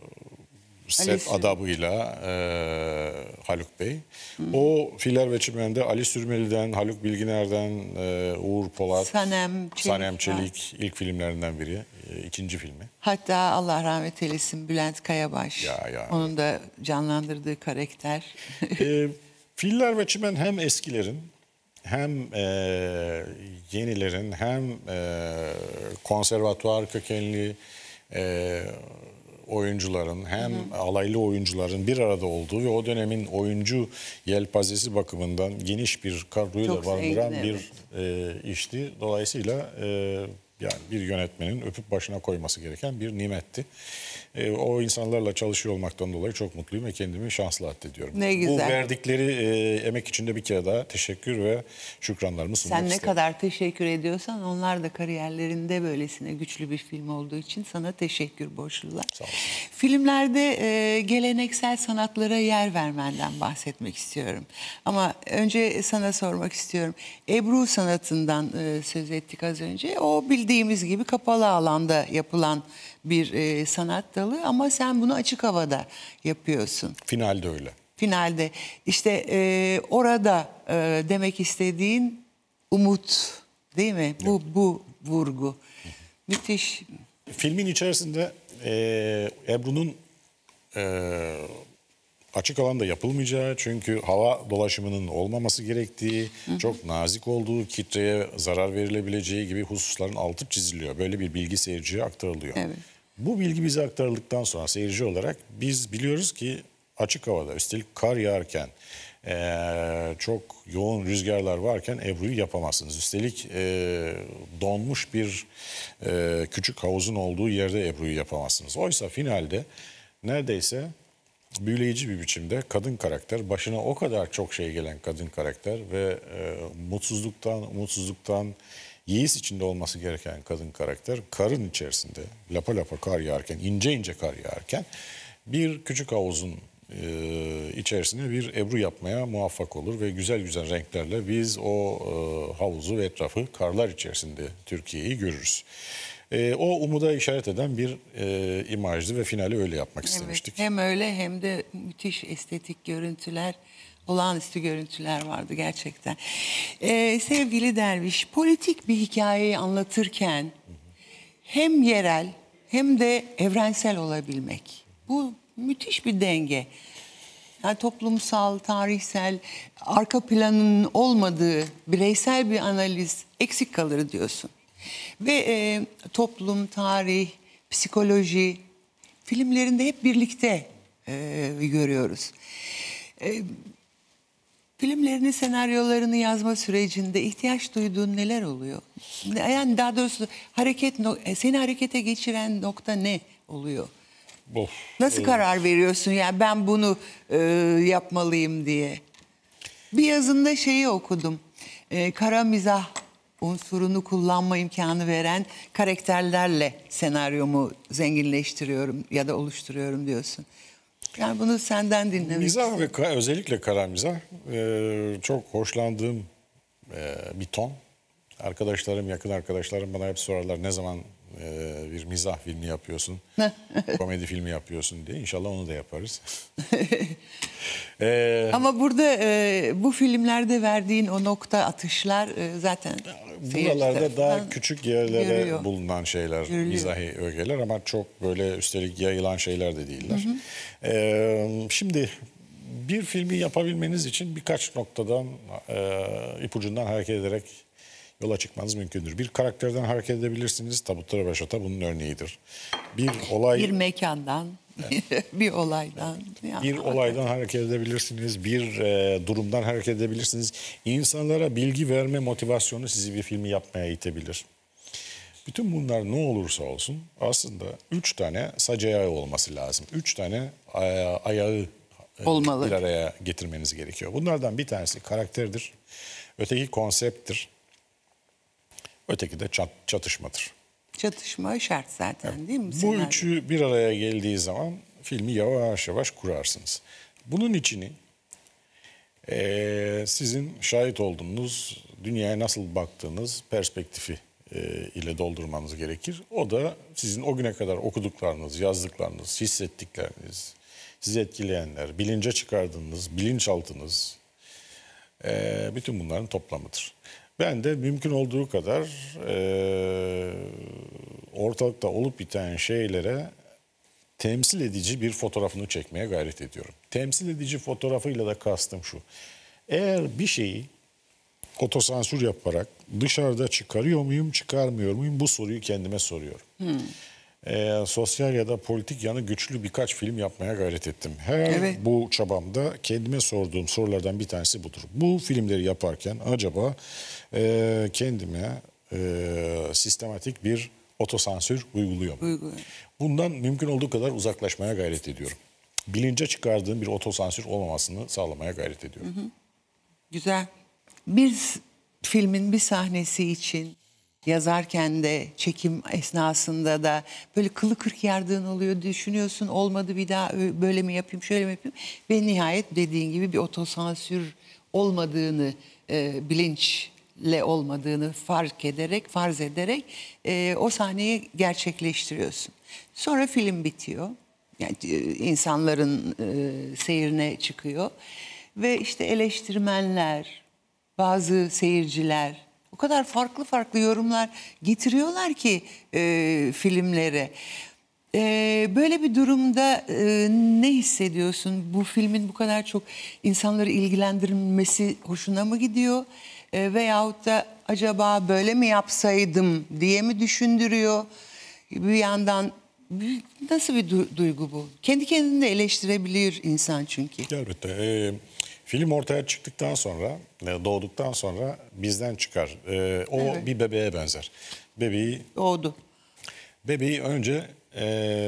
set adabıyla e, Haluk Bey. Hı. O Filler ve Çimen'de Ali Sürmeli'den, Haluk Bilginer'den, e, Uğur Polat, Sanem Çelik, Sanem Çelik ilk filmlerinden biri. E, ikinci filmi. Hatta Allah rahmet eylesin Bülent Kayabaş. Ya, ya. Onun da canlandırdığı karakter. e, Filler ve Çimen hem eskilerin hem e, yenilerin hem e, konservatuvar kökenli e, oyuncuların hem hı hı. alaylı oyuncuların bir arada olduğu ve o dönemin oyuncu yelpazesi bakımından geniş bir kadroyla barındıran evet. bir e, işti. Dolayısıyla e, yani bir yönetmenin öpüp başına koyması gereken bir nimetti. E, o insanlarla çalışıyor olmaktan dolayı çok mutluyum ve kendimi şanslı addediyorum. Ne güzel. Bu verdikleri e, emek için de bir kere daha teşekkür ve şükranlarımı sunmak Sen ne isterim. kadar teşekkür ediyorsan onlar da kariyerlerinde böylesine güçlü bir film olduğu için sana teşekkür borçlular. Sağ olsun. Filmlerde e, geleneksel sanatlara yer vermenden bahsetmek istiyorum. Ama önce sana sormak istiyorum. Ebru sanatından e, söz ettik az önce. O bildiğimiz gibi kapalı alanda yapılan bir e, sanat dalı ama sen bunu açık havada yapıyorsun. Finalde öyle. Finalde işte e, orada e, demek istediğin umut değil mi? Evet. Bu bu vurgu. Hı hı. Müthiş. Filmin içerisinde e, Ebru'nun e, açık alanda yapılmayacağı çünkü hava dolaşımının olmaması gerektiği, hı hı. çok nazik olduğu, kitleye zarar verilebileceği gibi hususların altı çiziliyor. Böyle bir bilgi seyirciye aktarılıyor. Evet. Bu bilgi bize aktarıldıktan sonra seyirci olarak biz biliyoruz ki açık havada üstelik kar yağarken e, çok yoğun rüzgarlar varken Ebru'yu yapamazsınız. Üstelik e, donmuş bir e, küçük havuzun olduğu yerde Ebru'yu yapamazsınız. Oysa finalde neredeyse büyüleyici bir biçimde kadın karakter, başına o kadar çok şey gelen kadın karakter ve e, mutsuzluktan, umutsuzluktan yeis içinde olması gereken kadın karakter karın içerisinde lapa lapa kar yağarken, ince ince kar yağarken bir küçük havuzun e, içerisine bir Ebru yapmaya muvaffak olur ve güzel güzel renklerle biz o e, havuzu ve etrafı karlar içerisinde Türkiye'yi görürüz. E, o umuda işaret eden bir e, imajdı ve finali öyle yapmak evet, istemiştik. Hem öyle hem de müthiş estetik görüntüler, olağanüstü görüntüler vardı gerçekten. Ee, sevgili Derviş, politik bir hikayeyi anlatırken hı hı. hem yerel hem de evrensel olabilmek. Bu müthiş bir denge. Yani toplumsal, tarihsel, arka planının olmadığı bireysel bir analiz eksik kalır diyorsun. Ve e, toplum, tarih, psikoloji filmlerinde hep birlikte e, görüyoruz. E, filmlerini, senaryolarını yazma sürecinde ihtiyaç duyduğun neler oluyor? Yani daha doğrusu hareket seni harekete geçiren nokta ne oluyor? Of. Nasıl karar veriyorsun yani ben bunu e, yapmalıyım diye? Bir yazında şeyi okudum. E, kara mizah unsurunu kullanma imkanı veren karakterlerle senaryomu zenginleştiriyorum ya da oluşturuyorum diyorsun. Yani bunu senden dinlemek Mizah ve ka- özellikle kara mizah e, çok hoşlandığım e, bir ton. Arkadaşlarım, yakın arkadaşlarım bana hep sorarlar ne zaman e, bir mizah filmi yapıyorsun, komedi filmi yapıyorsun diye. İnşallah onu da yaparız. e, Ama burada e, bu filmlerde verdiğin o nokta atışlar e, zaten Buralarda daha tarafından küçük yerlere görüyor. bulunan şeyler, Görülüyor. mizahi ögeler ama çok böyle üstelik yayılan şeyler de değiller. Ee, şimdi bir filmi yapabilmeniz için birkaç noktadan, e, ipucundan hareket ederek yola çıkmanız mümkündür. Bir karakterden hareket edebilirsiniz. Tabutta Revaşata bunun örneğidir. Bir olay... Bir mekandan, bir olaydan. Ya, Bir olaydan hareket edebilirsiniz, bir e, durumdan hareket edebilirsiniz. İnsanlara bilgi verme motivasyonu sizi bir filmi yapmaya itebilir. Bütün bunlar ne olursa olsun aslında üç tane sac ayağı olması lazım. Üç tane aya- ayağı e, Olmalı. bir araya getirmeniz gerekiyor. Bunlardan bir tanesi karakterdir, öteki konsepttir, öteki de çat- çatışmadır. Çatışma şart zaten değil mi? Bu Senaryo? üçü bir araya geldiği zaman filmi yavaş yavaş kurarsınız. Bunun içini eee, sizin şahit olduğunuz, dünyaya nasıl baktığınız perspektifi eee, ile doldurmanız gerekir. O da sizin o güne kadar okuduklarınız, yazdıklarınız, hissettikleriniz, sizi etkileyenler, bilince çıkardığınız, bilinçaltınız, eee, bütün bunların toplamıdır. Ben de mümkün olduğu kadar eee, ortalıkta olup biten şeylere temsil edici bir fotoğrafını çekmeye gayret ediyorum. Temsil edici fotoğrafıyla da kastım şu. Eğer bir şeyi otosansür yaparak dışarıda çıkarıyor muyum, çıkarmıyor muyum bu soruyu kendime soruyorum. Ee, sosyal ya da politik yanı güçlü birkaç film yapmaya gayret ettim. Her Evet. bu çabamda kendime sorduğum sorulardan bir tanesi budur. Bu filmleri yaparken acaba e, kendime e, sistematik bir otosansür uyguluyor mu? Uyguluyor. Bundan mümkün olduğu kadar uzaklaşmaya gayret ediyorum. Bilince çıkardığım bir otosansür olmamasını sağlamaya gayret ediyorum. Güzel. Bir s- filmin bir sahnesi için yazarken de çekim esnasında da böyle kılı kırk yardığın oluyor, düşünüyorsun olmadı bir daha ö- böyle mi yapayım şöyle mi yapayım ve nihayet dediğin gibi bir otosansür olmadığını e, bilinçle olmadığını fark ederek farz ederek e, o sahneyi gerçekleştiriyorsun. Sonra film bitiyor. Yani e, insanların e, seyrine çıkıyor ve işte eleştirmenler, bazı seyirciler o kadar farklı farklı yorumlar getiriyorlar ki e, filmlere. E, böyle bir durumda e, ne hissediyorsun? Bu filmin bu kadar çok insanları ilgilendirmesi hoşuna mı gidiyor? E, veyahut da acaba böyle mi yapsaydım diye mi düşündürüyor? Bir yandan bir- nasıl bir du- duygu bu? Kendi kendini de eleştirebilir insan çünkü. Elbette. Ee, film ortaya çıktıktan sonra, e, doğduktan sonra bizden çıkar. Ee, o Evet. bir bebeğe benzer. Bebeği Doğdu. bebeği önce e,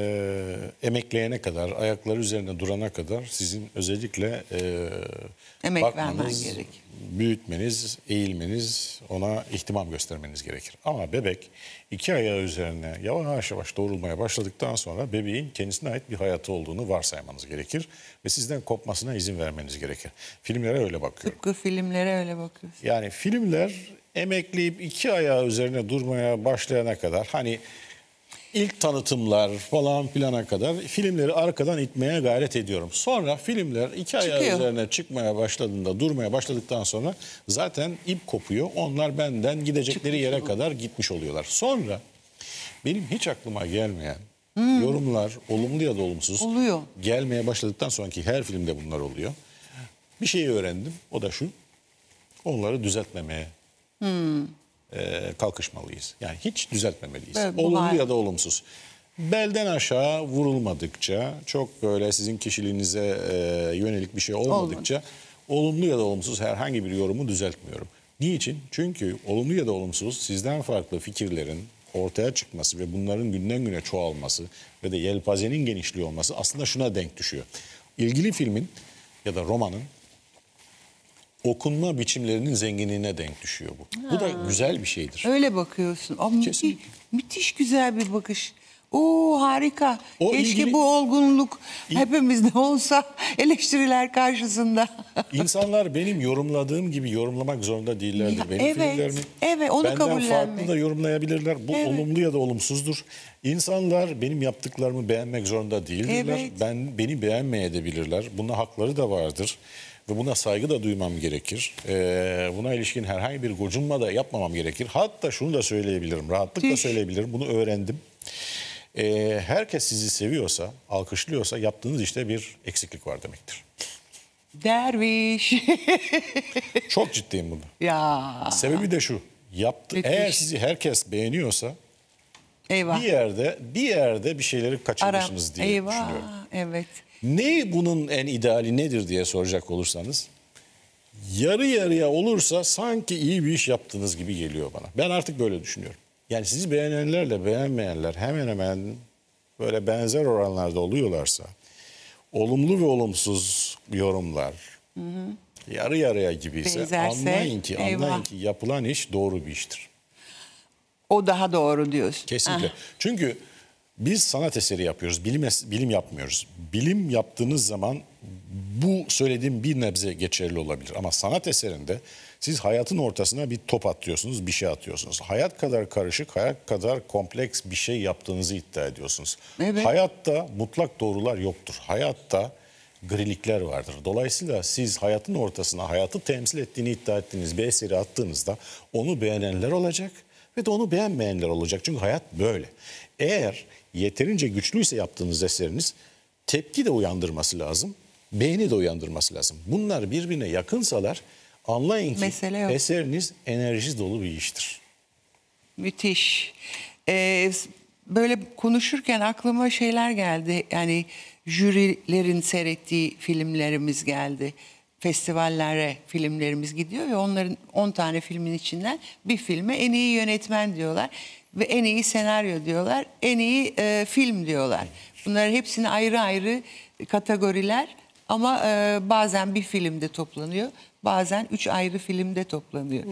emekleyene kadar, ayakları üzerine durana kadar sizin özellikle e, Emek bakmanız, vermen gerek. büyütmeniz, eğilmeniz, ona ihtimam göstermeniz gerekir. Ama bebek iki ayağı üzerine yavaş yavaş doğrulmaya başladıktan sonra bebeğin kendisine ait bir hayatı olduğunu varsaymanız gerekir ve sizden kopmasına izin vermeniz gerekir. Filmlere öyle bakıyorum. Tıpkı filmlere öyle bakıyorsun. Yani filmler emekleyip iki ayağı üzerine durmaya başlayana kadar hani ilk tanıtımlar falan filana kadar filmleri arkadan itmeye gayret ediyorum. Sonra filmler iki ayağı Çıkıyor. üzerine çıkmaya başladığında, durmaya başladıktan sonra zaten ip kopuyor. Onlar benden gidecekleri Çıkmış yere oluyor. kadar gitmiş oluyorlar. Sonra benim hiç aklıma gelmeyen Yorumlar olumlu ya da olumsuz Oluyor. gelmeye başladıktan sonraki her filmde bunlar oluyor. Bir şeyi öğrendim. O da şu. Onları düzeltmemeye e, kalkışmalıyız. Yani hiç düzeltmemeliyiz. Evet, bu olumlu var. ya da olumsuz. Belden aşağı vurulmadıkça, çok böyle sizin kişiliğinize e, yönelik bir şey olmadıkça olumlu ya da olumsuz herhangi bir yorumu düzeltmiyorum. Niçin? Çünkü olumlu ya da olumsuz sizden farklı fikirlerin ortaya çıkması ve bunların günden güne çoğalması ve de yelpazenin genişliği olması aslında şuna denk düşüyor. İlgili filmin ya da romanın okunma biçimlerinin zenginliğine denk düşüyor bu. Bu da güzel bir şeydir. Öyle bakıyorsun. Aa, müthiş, Kesinlikle. müthiş güzel bir bakış. Oo harika. O Keşke ilgili- bu olgunluk hepimizde olsa eleştiriler karşısında. İnsanlar benim yorumladığım gibi yorumlamak zorunda değillerdir. Ya, Benim evet, filmlerimi evet, onu benden kabullenmek. farklı da yorumlayabilirler. Bu Evet. olumlu ya da olumsuzdur. İnsanlar benim yaptıklarımı beğenmek zorunda değildirler. Evet. Ben beni beğenmeyebilirler. Buna hakları da vardır. Ve buna saygı da duymam gerekir. Ee, buna ilişkin herhangi bir gocunma da yapmamam gerekir. Hatta şunu da söyleyebilirim, rahatlıkla Tüh. söyleyebilirim. Bunu öğrendim. Ee, herkes sizi seviyorsa, alkışlıyorsa yaptığınız işte bir eksiklik var demektir. Derviş. Çok ciddiyim bunu. Ya Sebebi de şu. Yaptı, Müthiş. eğer sizi herkes beğeniyorsa eyvah. bir yerde bir yerde bir şeyleri Ara. kaçırmışsınız diye Eyvah. düşünüyorum. Evet. Ne bunun en ideali nedir diye soracak olursanız yarı yarıya olursa sanki iyi bir iş yaptığınız gibi geliyor bana. Ben artık böyle düşünüyorum. Yani sizi beğenenlerle beğenmeyenler hemen hemen böyle benzer oranlarda oluyorlarsa olumlu ve olumsuz yorumlar yarı yarıya gibiyse Benzerse, anlayın ki anlayın eyvah. ki yapılan iş doğru bir iştir. O daha doğru diyorsun. Kesinlikle. Ah, Çünkü biz sanat eseri yapıyoruz, bilim, es- bilim yapmıyoruz. Bilim yaptığınız zaman bu söylediğim bir nebze geçerli olabilir. Ama sanat eserinde siz hayatın ortasına bir top atıyorsunuz, bir şey atıyorsunuz. Hayat kadar karışık, hayat kadar kompleks bir şey yaptığınızı iddia ediyorsunuz. Evet. Hayatta mutlak doğrular yoktur. Hayatta grilikler vardır. Dolayısıyla siz hayatın ortasına hayatı temsil ettiğini iddia ettiğiniz bir eseri attığınızda onu beğenenler olacak ve de onu beğenmeyenler olacak. Çünkü hayat böyle. Eğer yeterince güçlüyse yaptığınız eseriniz tepki de uyandırması lazım, beğeni de uyandırması lazım. Bunlar birbirine yakınsalar anlayın ki Mesele yok. eseriniz enerji dolu bir iştir. müthiş. Ee, böyle konuşurken aklıma şeyler geldi. Yani jürilerin seyrettiği filmlerimiz geldi. Festivallere filmlerimiz gidiyor ve onların on tane filmin içinden bir filme en iyi yönetmen diyorlar ve en iyi senaryo diyorlar, en iyi e, film diyorlar. Bunların hepsini ayrı ayrı kategoriler ama e, bazen bir filmde toplanıyor, bazen üç ayrı filmde toplanıyor.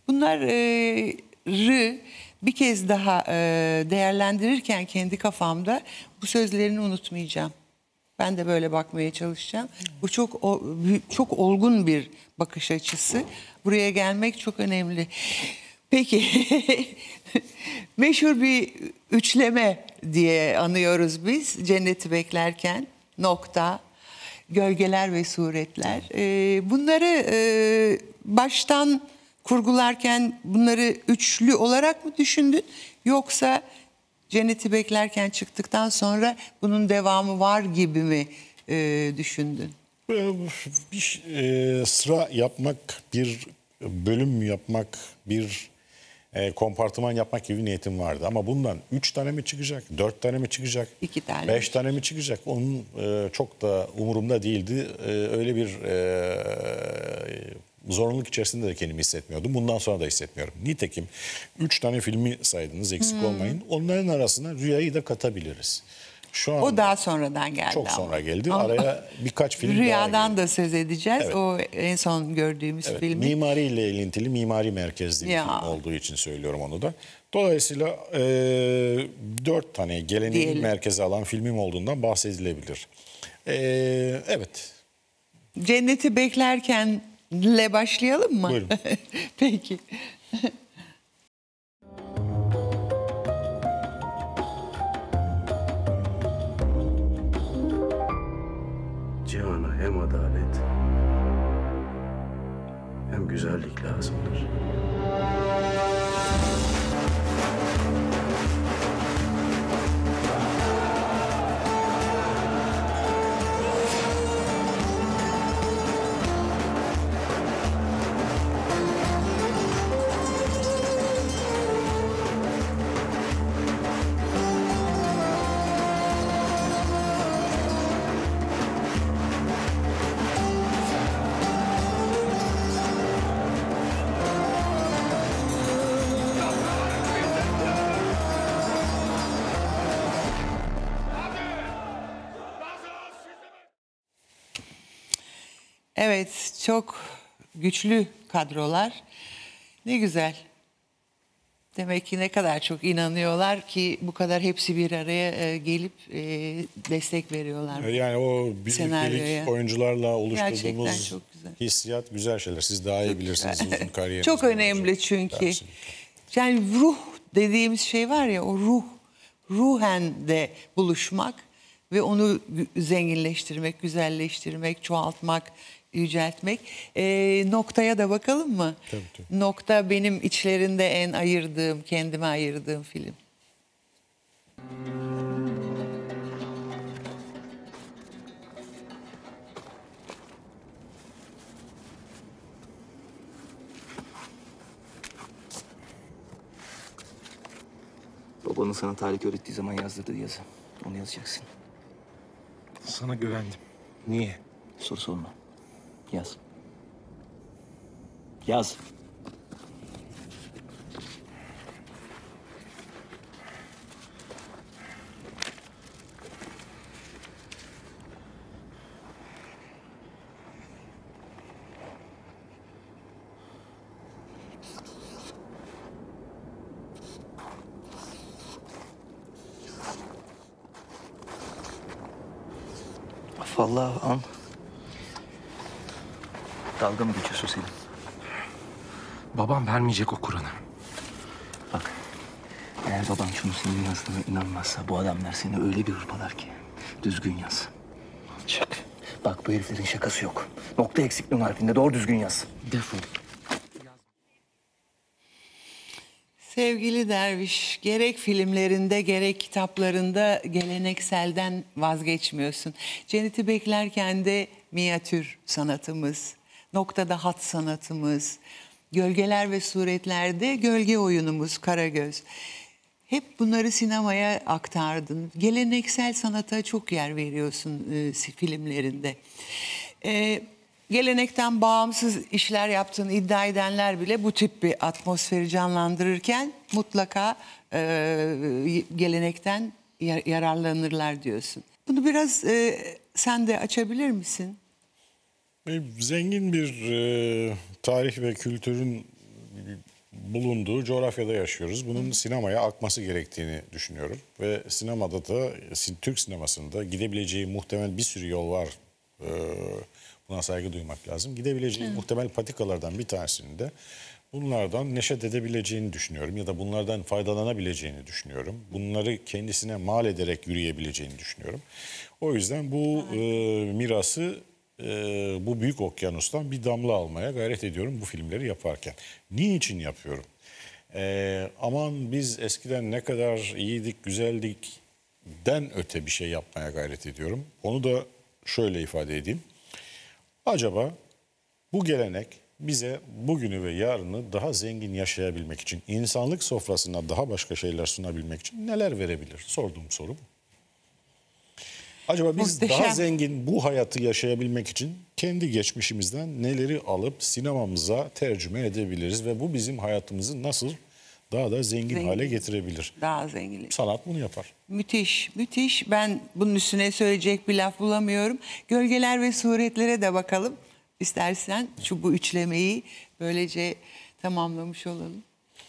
Bunları bir kez daha e, değerlendirirken kendi kafamda bu sözlerini unutmayacağım. Ben de böyle bakmaya çalışacağım. Bu çok o- çok olgun bir bakış açısı. Buraya gelmek çok önemli. Peki meşhur bir üçleme diye anıyoruz biz cenneti beklerken. Nokta, gölgeler ve suretler. Ee, bunları e, baştan kurgularken bunları üçlü olarak mı düşündün? Yoksa cenneti beklerken çıktıktan sonra bunun devamı var gibi mi e, düşündün? Böyle bir e, sıra yapmak, bir bölüm yapmak, bir e, kompartıman yapmak gibi niyetim vardı. Ama bundan üç tane mi çıkacak, dört tane mi çıkacak, İki tane. beş tane mi çıkacak? Onun e, çok da umurumda değildi. E, öyle bir e, zorunluluk içerisinde de kendimi hissetmiyordum. Bundan sonra da hissetmiyorum. Nitekim üç tane filmi saydınız, eksik olmayın. Onların arasına Rüya'yı da katabiliriz. Şu an O daha sonradan geldi. çok ama. sonra geldi. Ama Araya birkaç film daha Rüyadan girdi. da söz edeceğiz. Evet. O en son gördüğümüz Evet, filmi. mimariyle ilintili, mimari merkezli bir Ya. film olduğu için söylüyorum onu da. Dolayısıyla e, dört tane geleneği Diyelim. merkeze alan filmim olduğundan bahsedilebilir. E, evet, Cenneti beklerkenle başlayalım mı? Buyurun. Peki. Cihana hem adalet hem güzellik lazımdır. Evet, çok güçlü kadrolar. Ne güzel. Demek ki ne kadar çok inanıyorlar ki bu kadar hepsi bir araya e, gelip e, destek veriyorlar. Yani o Senaryoya. birliktelik oyuncularla oluşturduğumuz Gerçekten çok güzel. hissiyat güzel şeyler. Siz daha iyi bilirsiniz uzun kariyeriniz. Çok önemli çünkü. Yani ruh dediğimiz şey var ya, o ruh, ruhen de buluşmak ve onu zenginleştirmek, güzelleştirmek, çoğaltmak, yüceltmek. E, noktaya da bakalım mı? Tabii, tabii. Nokta benim içlerinde en ayırdığım, kendime ayırdığım film. Babanın sana tarih öğrettiği zaman yazdırdığı yazı. Onu yazacaksın. Sana güvendim. Niye? Soru sorma. Yaz. Yaz. Vallahi an. Dalga mı geçiyorsun Selim? Babam vermeyecek o Kur'an'ı. Bak, eğer baban şunu senin yazdığına inanmazsa bu adamlar seni öyle bir hırpalar ki. Düzgün yaz. Çık. Bak bu heriflerin şakası yok. Nokta eksikliğin harfinde doğru düzgün yaz. Defol. Sevgili Derviş, gerek filmlerinde gerek kitaplarında gelenekselden vazgeçmiyorsun. Cenneti beklerken de minyatür sanatımız, noktada hat sanatımız, gölgeler ve suretlerde gölge oyunumuz Karagöz. Hep bunları sinemaya aktardın. Geleneksel sanata çok yer veriyorsun e, filmlerinde. E, gelenekten bağımsız işler yaptığını iddia edenler bile bu tip bir atmosferi canlandırırken mutlaka e, gelenekten yar- yararlanırlar diyorsun. Bunu biraz e, sen de açabilir misin? E, Zengin bir e, tarih ve kültürün bulunduğu coğrafyada yaşıyoruz. Bunun sinemaya akması gerektiğini düşünüyorum. Ve sinemada da, Türk sinemasında gidebileceği muhtemel bir sürü yol var. E, buna saygı duymak lazım. Gidebileceği muhtemel patikalardan bir tanesini de bunlardan neşet edebileceğini düşünüyorum. Ya da bunlardan faydalanabileceğini düşünüyorum. Bunları kendisine mal ederek yürüyebileceğini düşünüyorum. O yüzden bu e, mirası e, bu büyük okyanustan bir damla almaya gayret ediyorum bu filmleri yaparken. Niçin yapıyorum? E, aman biz eskiden ne kadar iyiydik, güzeldik den öte bir şey yapmaya gayret ediyorum. Onu da şöyle ifade edeyim. Acaba bu gelenek bize bugünü ve yarını daha zengin yaşayabilmek için, insanlık sofrasına daha başka şeyler sunabilmek için neler verebilir? Sorduğum soru bu. Acaba biz Muhteşem. daha zengin bu hayatı yaşayabilmek için kendi geçmişimizden neleri alıp sinemamıza tercüme edebiliriz ve bu bizim hayatımızı nasıl daha da zengin, Zengin. hale getirebilir? Daha zenginleştir. Sanat bunu yapar. Müthiş, müthiş. Ben bunun üstüne söyleyecek bir laf bulamıyorum. Gölgeler ve suretlere de bakalım. İstersen şu bu üçlemeyi böylece tamamlamış olalım.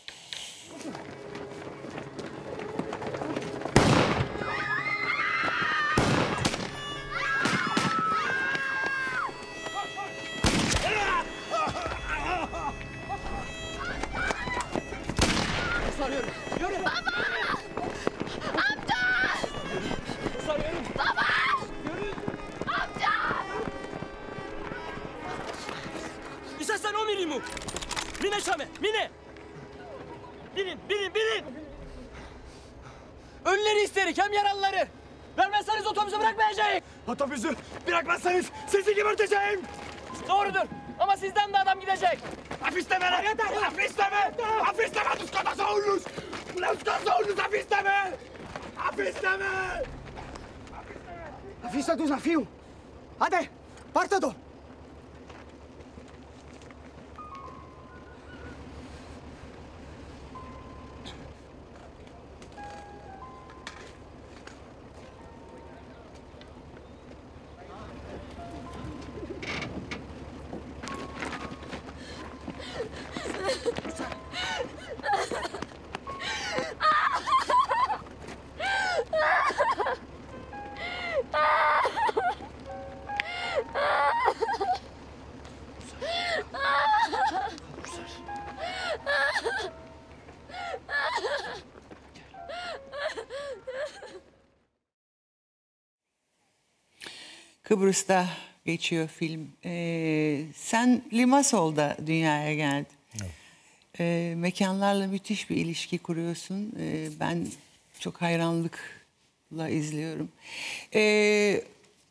İstersen o minimum. Mine Şame, mine. Binin, binin, binin. Ölüleri isterik, hem yaralıları. Vermezseniz otobüsü bırakmayacağım. Otobüsü bırakmazsanız sizi geberteceğim. Doğrudur ama sizden de adam gidecek. Hapiste beni. Hapiste mi? Hapiste mi? Tuskada savunuz. Tuskada savunuz hapiste mi? Hapiste mi? Avisa desafio. Hadi, partado. Kıbrıs'ta geçiyor film. Ee, sen Limassol'da dünyaya geldin. Evet. Ee, mekanlarla müthiş bir ilişki kuruyorsun. Ee, ben çok hayranlıkla izliyorum. Ee,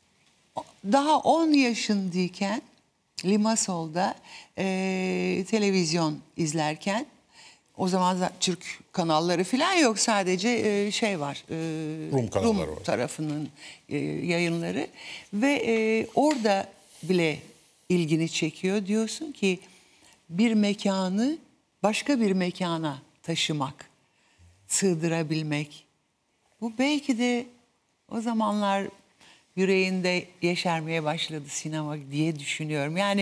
daha on yaşındayken Limassol'da e, televizyon izlerken, o zaman da Türk kanalları falan yok, sadece e, şey var, e, Rum kanalları Rum var. tarafının e, yayınları ve e, orada bile ilgini çekiyor. Diyorsun ki bir mekanı başka bir mekana taşımak, sığdırabilmek, bu belki de o zamanlar yüreğinde yeşermeye başladı sinema diye düşünüyorum. Yani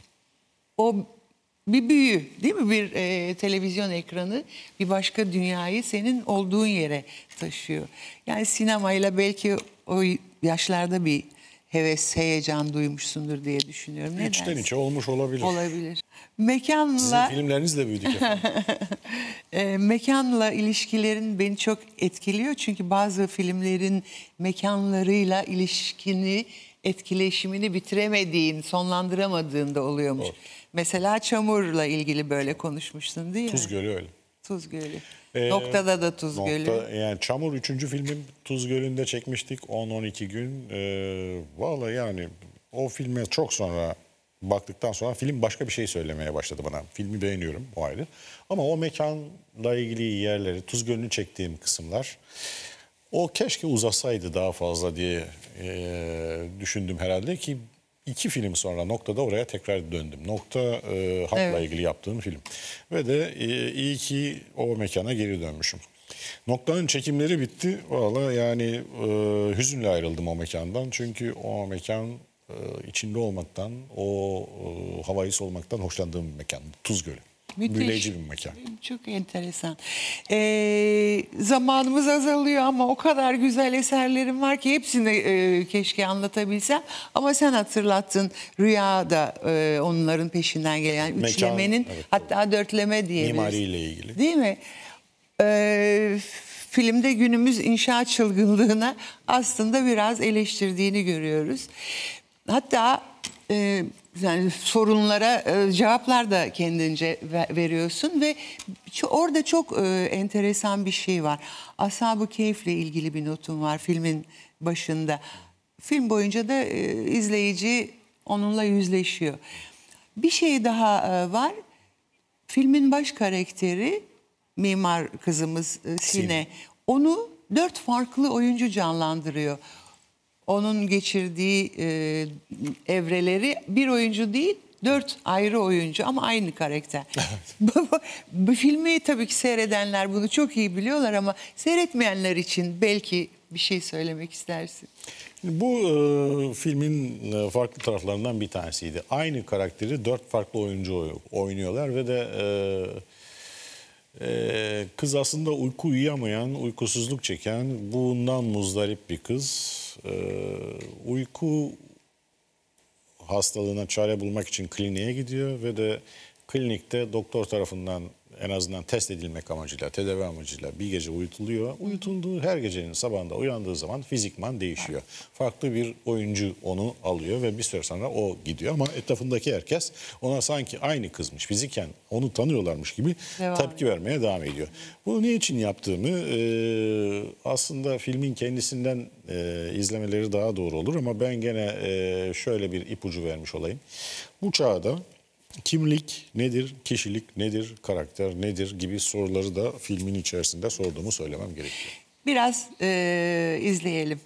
o bir büyü değil mi? Bir e, televizyon ekranı bir başka dünyayı senin olduğun yere taşıyor. Yani sinemayla belki o yaşlarda bir heves, heyecan duymuşsundur diye düşünüyorum. Ne İçten dersin? içe olmuş olabilir. Olabilir. Mekanla... Sizin filmlerinizle büyüdük efendim. e, mekanla ilişkilerin beni çok etkiliyor. Çünkü bazı filmlerin mekanlarıyla ilişkini, etkileşimini bitiremediğin, sonlandıramadığın da oluyormuş. Doğru. Mesela Çamur'la ilgili böyle konuşmuştun değil mi? Tuz Gölü öyle. Tuz Gölü. Ee, Noktada da Tuz nokta, Gölü. Yani Çamur üçüncü filmim, Tuz Gölü'nde çekmiştik on on iki gün. Ee, vallahi yani o filme çok sonra baktıktan sonra film başka bir şey söylemeye başladı bana. Filmi beğeniyorum, o ayrı. Ama o mekanla ilgili yerleri, Tuz Gölü'nü çektiğim kısımlar, o keşke uzasaydı daha fazla diye e, düşündüm herhalde ki iki film sonra Nokta'da oraya tekrar döndüm. Nokta e, halkla Evet. ilgili yaptığım film. Ve de e, iyi ki o mekana geri dönmüşüm. Nokta'nın çekimleri bitti. Valla yani e, hüzünle ayrıldım o mekandan. Çünkü o mekan e, içinde olmaktan, o e, havayı solmaktan hoşlandığım bir mekan. Tuz Gölü. Müthiş. Büyüleyici bir mekan. Çok enteresan. Ee, zamanımız azalıyor ama o kadar güzel eserlerim var ki hepsini e, keşke anlatabilsem. Ama sen hatırlattın, Rüya da e, onların peşinden gelen Mekan, üçlemenin, evet, hatta dörtleme diyebiliriz. Mimariyle ilgili. Değil mi? Ee, filmde günümüz inşaat çılgınlığına aslında biraz eleştirdiğini görüyoruz. Hatta e, yani sorunlara e, cevaplar da kendince ve, veriyorsun ve ço- orada çok e, enteresan bir şey var. Ashab-ı Kehf'le ilgili bir notum var filmin başında. Film boyunca da e, izleyici onunla yüzleşiyor. Bir şey daha e, var. Filmin baş karakteri mimar kızımız e, Sine. Sine. Onu dört farklı oyuncu canlandırıyor. Onun geçirdiği e, evreleri bir oyuncu değil, dört ayrı oyuncu ama aynı karakter. bu, bu filmi tabii ki seyredenler bunu çok iyi biliyorlar ama seyretmeyenler için belki bir şey söylemek istersin. Bu e, filmin e, farklı taraflarından bir tanesiydi. Aynı karakteri dört farklı oyuncu oy- oynuyorlar ve de e, e, kız aslında uyku uyuyamayan, uykusuzluk çeken, bundan muzdarip bir kız. E, uyku hastalığına çare bulmak için kliniğe gidiyor ve de klinikte doktor tarafından en azından test edilmek amacıyla, tedavi amacıyla bir gece uyutuluyor. Uyutulduğu her gecenin sabahında uyandığı zaman fizikman değişiyor. Farklı bir oyuncu onu alıyor ve bir süre sonra o gidiyor ama etrafındaki herkes ona sanki aynı kızmış, fiziken onu tanıyorlarmış gibi Devam tepki ediyor. vermeye devam ediyor. Bunu ne için yaptığımı e, aslında filmin kendisinden e, izlemeleri daha doğru olur ama ben gene e, şöyle bir ipucu vermiş olayım. Bu çağda kimlik nedir, kişilik nedir, karakter nedir gibi soruları da filmin içerisinde sorduğumu söylemem gerekiyor. Biraz e, izleyelim.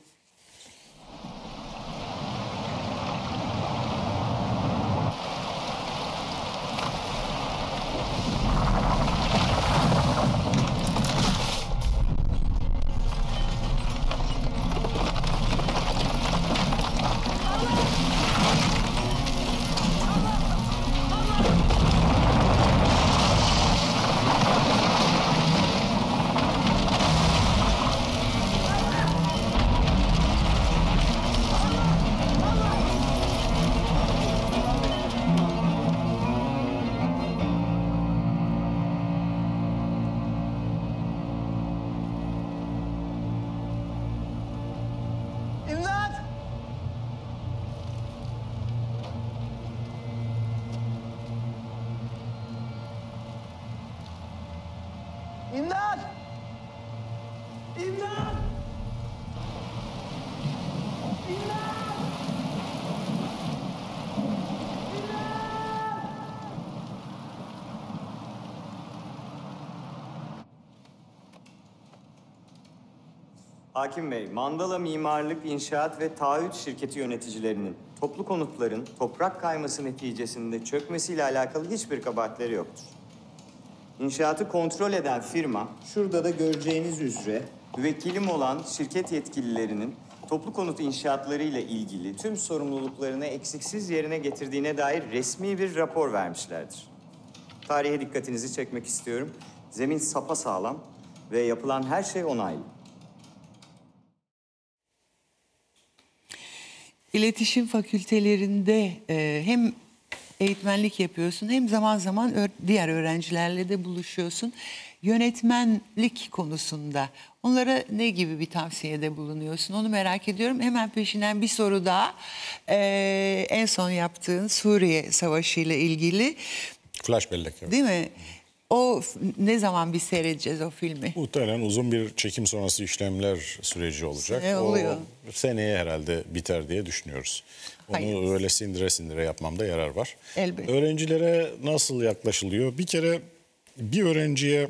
İmdat! İmdat! Hakim Bey, Mandala Mimarlık, İnşaat ve Taahhüt Şirketi yöneticilerinin toplu konutların toprak kayması neticesinde çökmesiyle alakalı hiçbir kabahatleri yoktur. İnşaatı kontrol eden firma, şurada da göreceğiniz üzere müvekkilim olan şirket yetkililerinin toplu konut inşaatları ile ilgili tüm sorumluluklarını eksiksiz yerine getirdiğine dair resmi bir rapor vermişlerdir. Tarihe dikkatinizi çekmek istiyorum. Zemin sapasağlam ve yapılan her şey onaylı. İletişim fakültelerinde e, hem eğitmenlik yapıyorsun hem zaman zaman ö- diğer öğrencilerle de buluşuyorsun. Yönetmenlik konusunda onlara ne gibi bir tavsiyede bulunuyorsun? Onu merak ediyorum. Hemen peşinden bir soru daha. E, en son yaptığın Suriye Savaşı ile ilgili. Flash bellek. Evet. Değil mi? O f- ne zaman bir seyredeceğiz o filmi? Muhtemelen uzun bir çekim sonrası işlemler süreci olacak. Sene oluyor. O seneye herhalde biter diye düşünüyoruz. Onu Hayırlısı. öyle sindire sindire yapmamda yarar var. Elbette. Öğrencilere nasıl yaklaşılıyor? Bir kere bir öğrenciye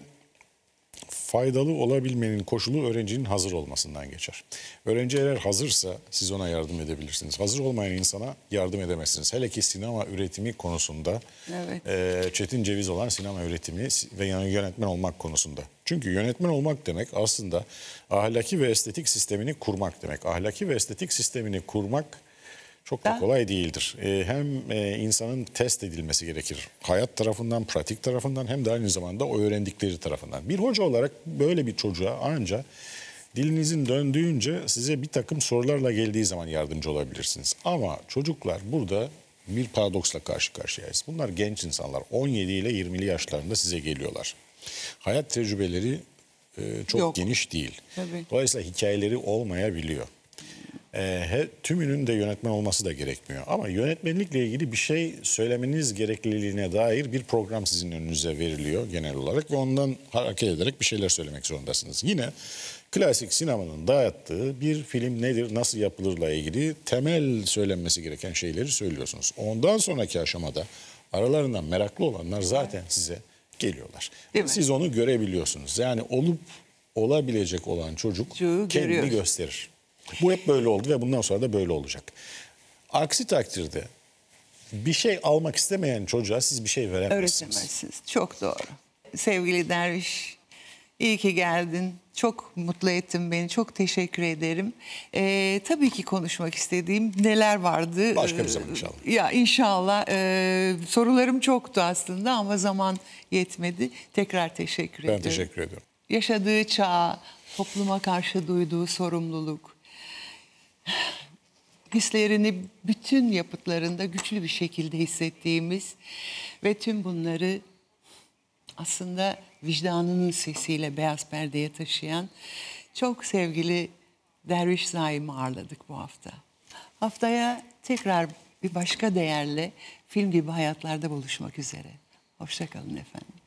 faydalı olabilmenin koşulu öğrencinin hazır olmasından geçer. Öğrenci eğer hazırsa siz ona yardım edebilirsiniz. Hazır olmayan insana yardım edemezsiniz. Hele ki sinema üretimi konusunda Evet. e, çetin ceviz olan sinema üretimi ve yani yönetmen olmak konusunda. Çünkü yönetmen olmak demek aslında ahlaki ve estetik sistemini kurmak demek. Ahlaki ve estetik sistemini kurmak çok da Da- kolay değildir. Ee, hem e, insanın test edilmesi gerekir. Hayat tarafından, pratik tarafından hem de aynı zamanda o öğrendikleri tarafından. Bir hoca olarak böyle bir çocuğa anca dilinizin döndüğünce size bir takım sorularla geldiği zaman yardımcı olabilirsiniz. Ama çocuklar burada bir paradoksla karşı karşıyayız. Bunlar genç insanlar. on yedi ile yirmili yaşlarında size geliyorlar. Hayat tecrübeleri e, çok Yok. geniş değil. Tabii. Dolayısıyla hikayeleri olmayabiliyor. E, he, tümünün de yönetmen olması da gerekmiyor. Ama yönetmenlikle ilgili bir şey söylemeniz gerekliliğine dair bir program sizin önünüze veriliyor genel olarak ve ondan hareket ederek bir şeyler söylemek zorundasınız. Yine klasik sinemanın dayattığı bir film nedir, nasıl yapılırla ilgili temel söylenmesi gereken şeyleri söylüyorsunuz. Ondan sonraki aşamada aralarından meraklı olanlar zaten size geliyorlar. Değil mi? Siz onu görebiliyorsunuz. Yani olup olabilecek olan çocuk Çocuğu kendini görüyoruz. gösterir. Bu hep böyle oldu ve bundan sonra da böyle olacak. Aksi takdirde bir şey almak istemeyen çocuğa siz bir şey veremezsiniz. Öğretemezsiniz. Çok doğru. Sevgili Derviş, iyi ki geldin. Çok mutlu ettin beni. Çok teşekkür ederim. Ee, tabii ki konuşmak istediğim neler vardı. Başka bir Ee, zaman inşallah. Ya inşallah. Ee, sorularım çoktu aslında ama zaman yetmedi. Tekrar teşekkür Ben ediyorum. teşekkür ediyorum. Yaşadığı çağ, topluma karşı duyduğu sorumluluk, hislerini bütün yapıtlarında güçlü bir şekilde hissettiğimiz ve tüm bunları aslında vicdanının sesiyle beyaz perdeye taşıyan çok sevgili Derviş Zaim'i ağırladık bu hafta. Haftaya tekrar bir başka değerle film gibi hayatlarda buluşmak üzere. Hoşça kalın efendim.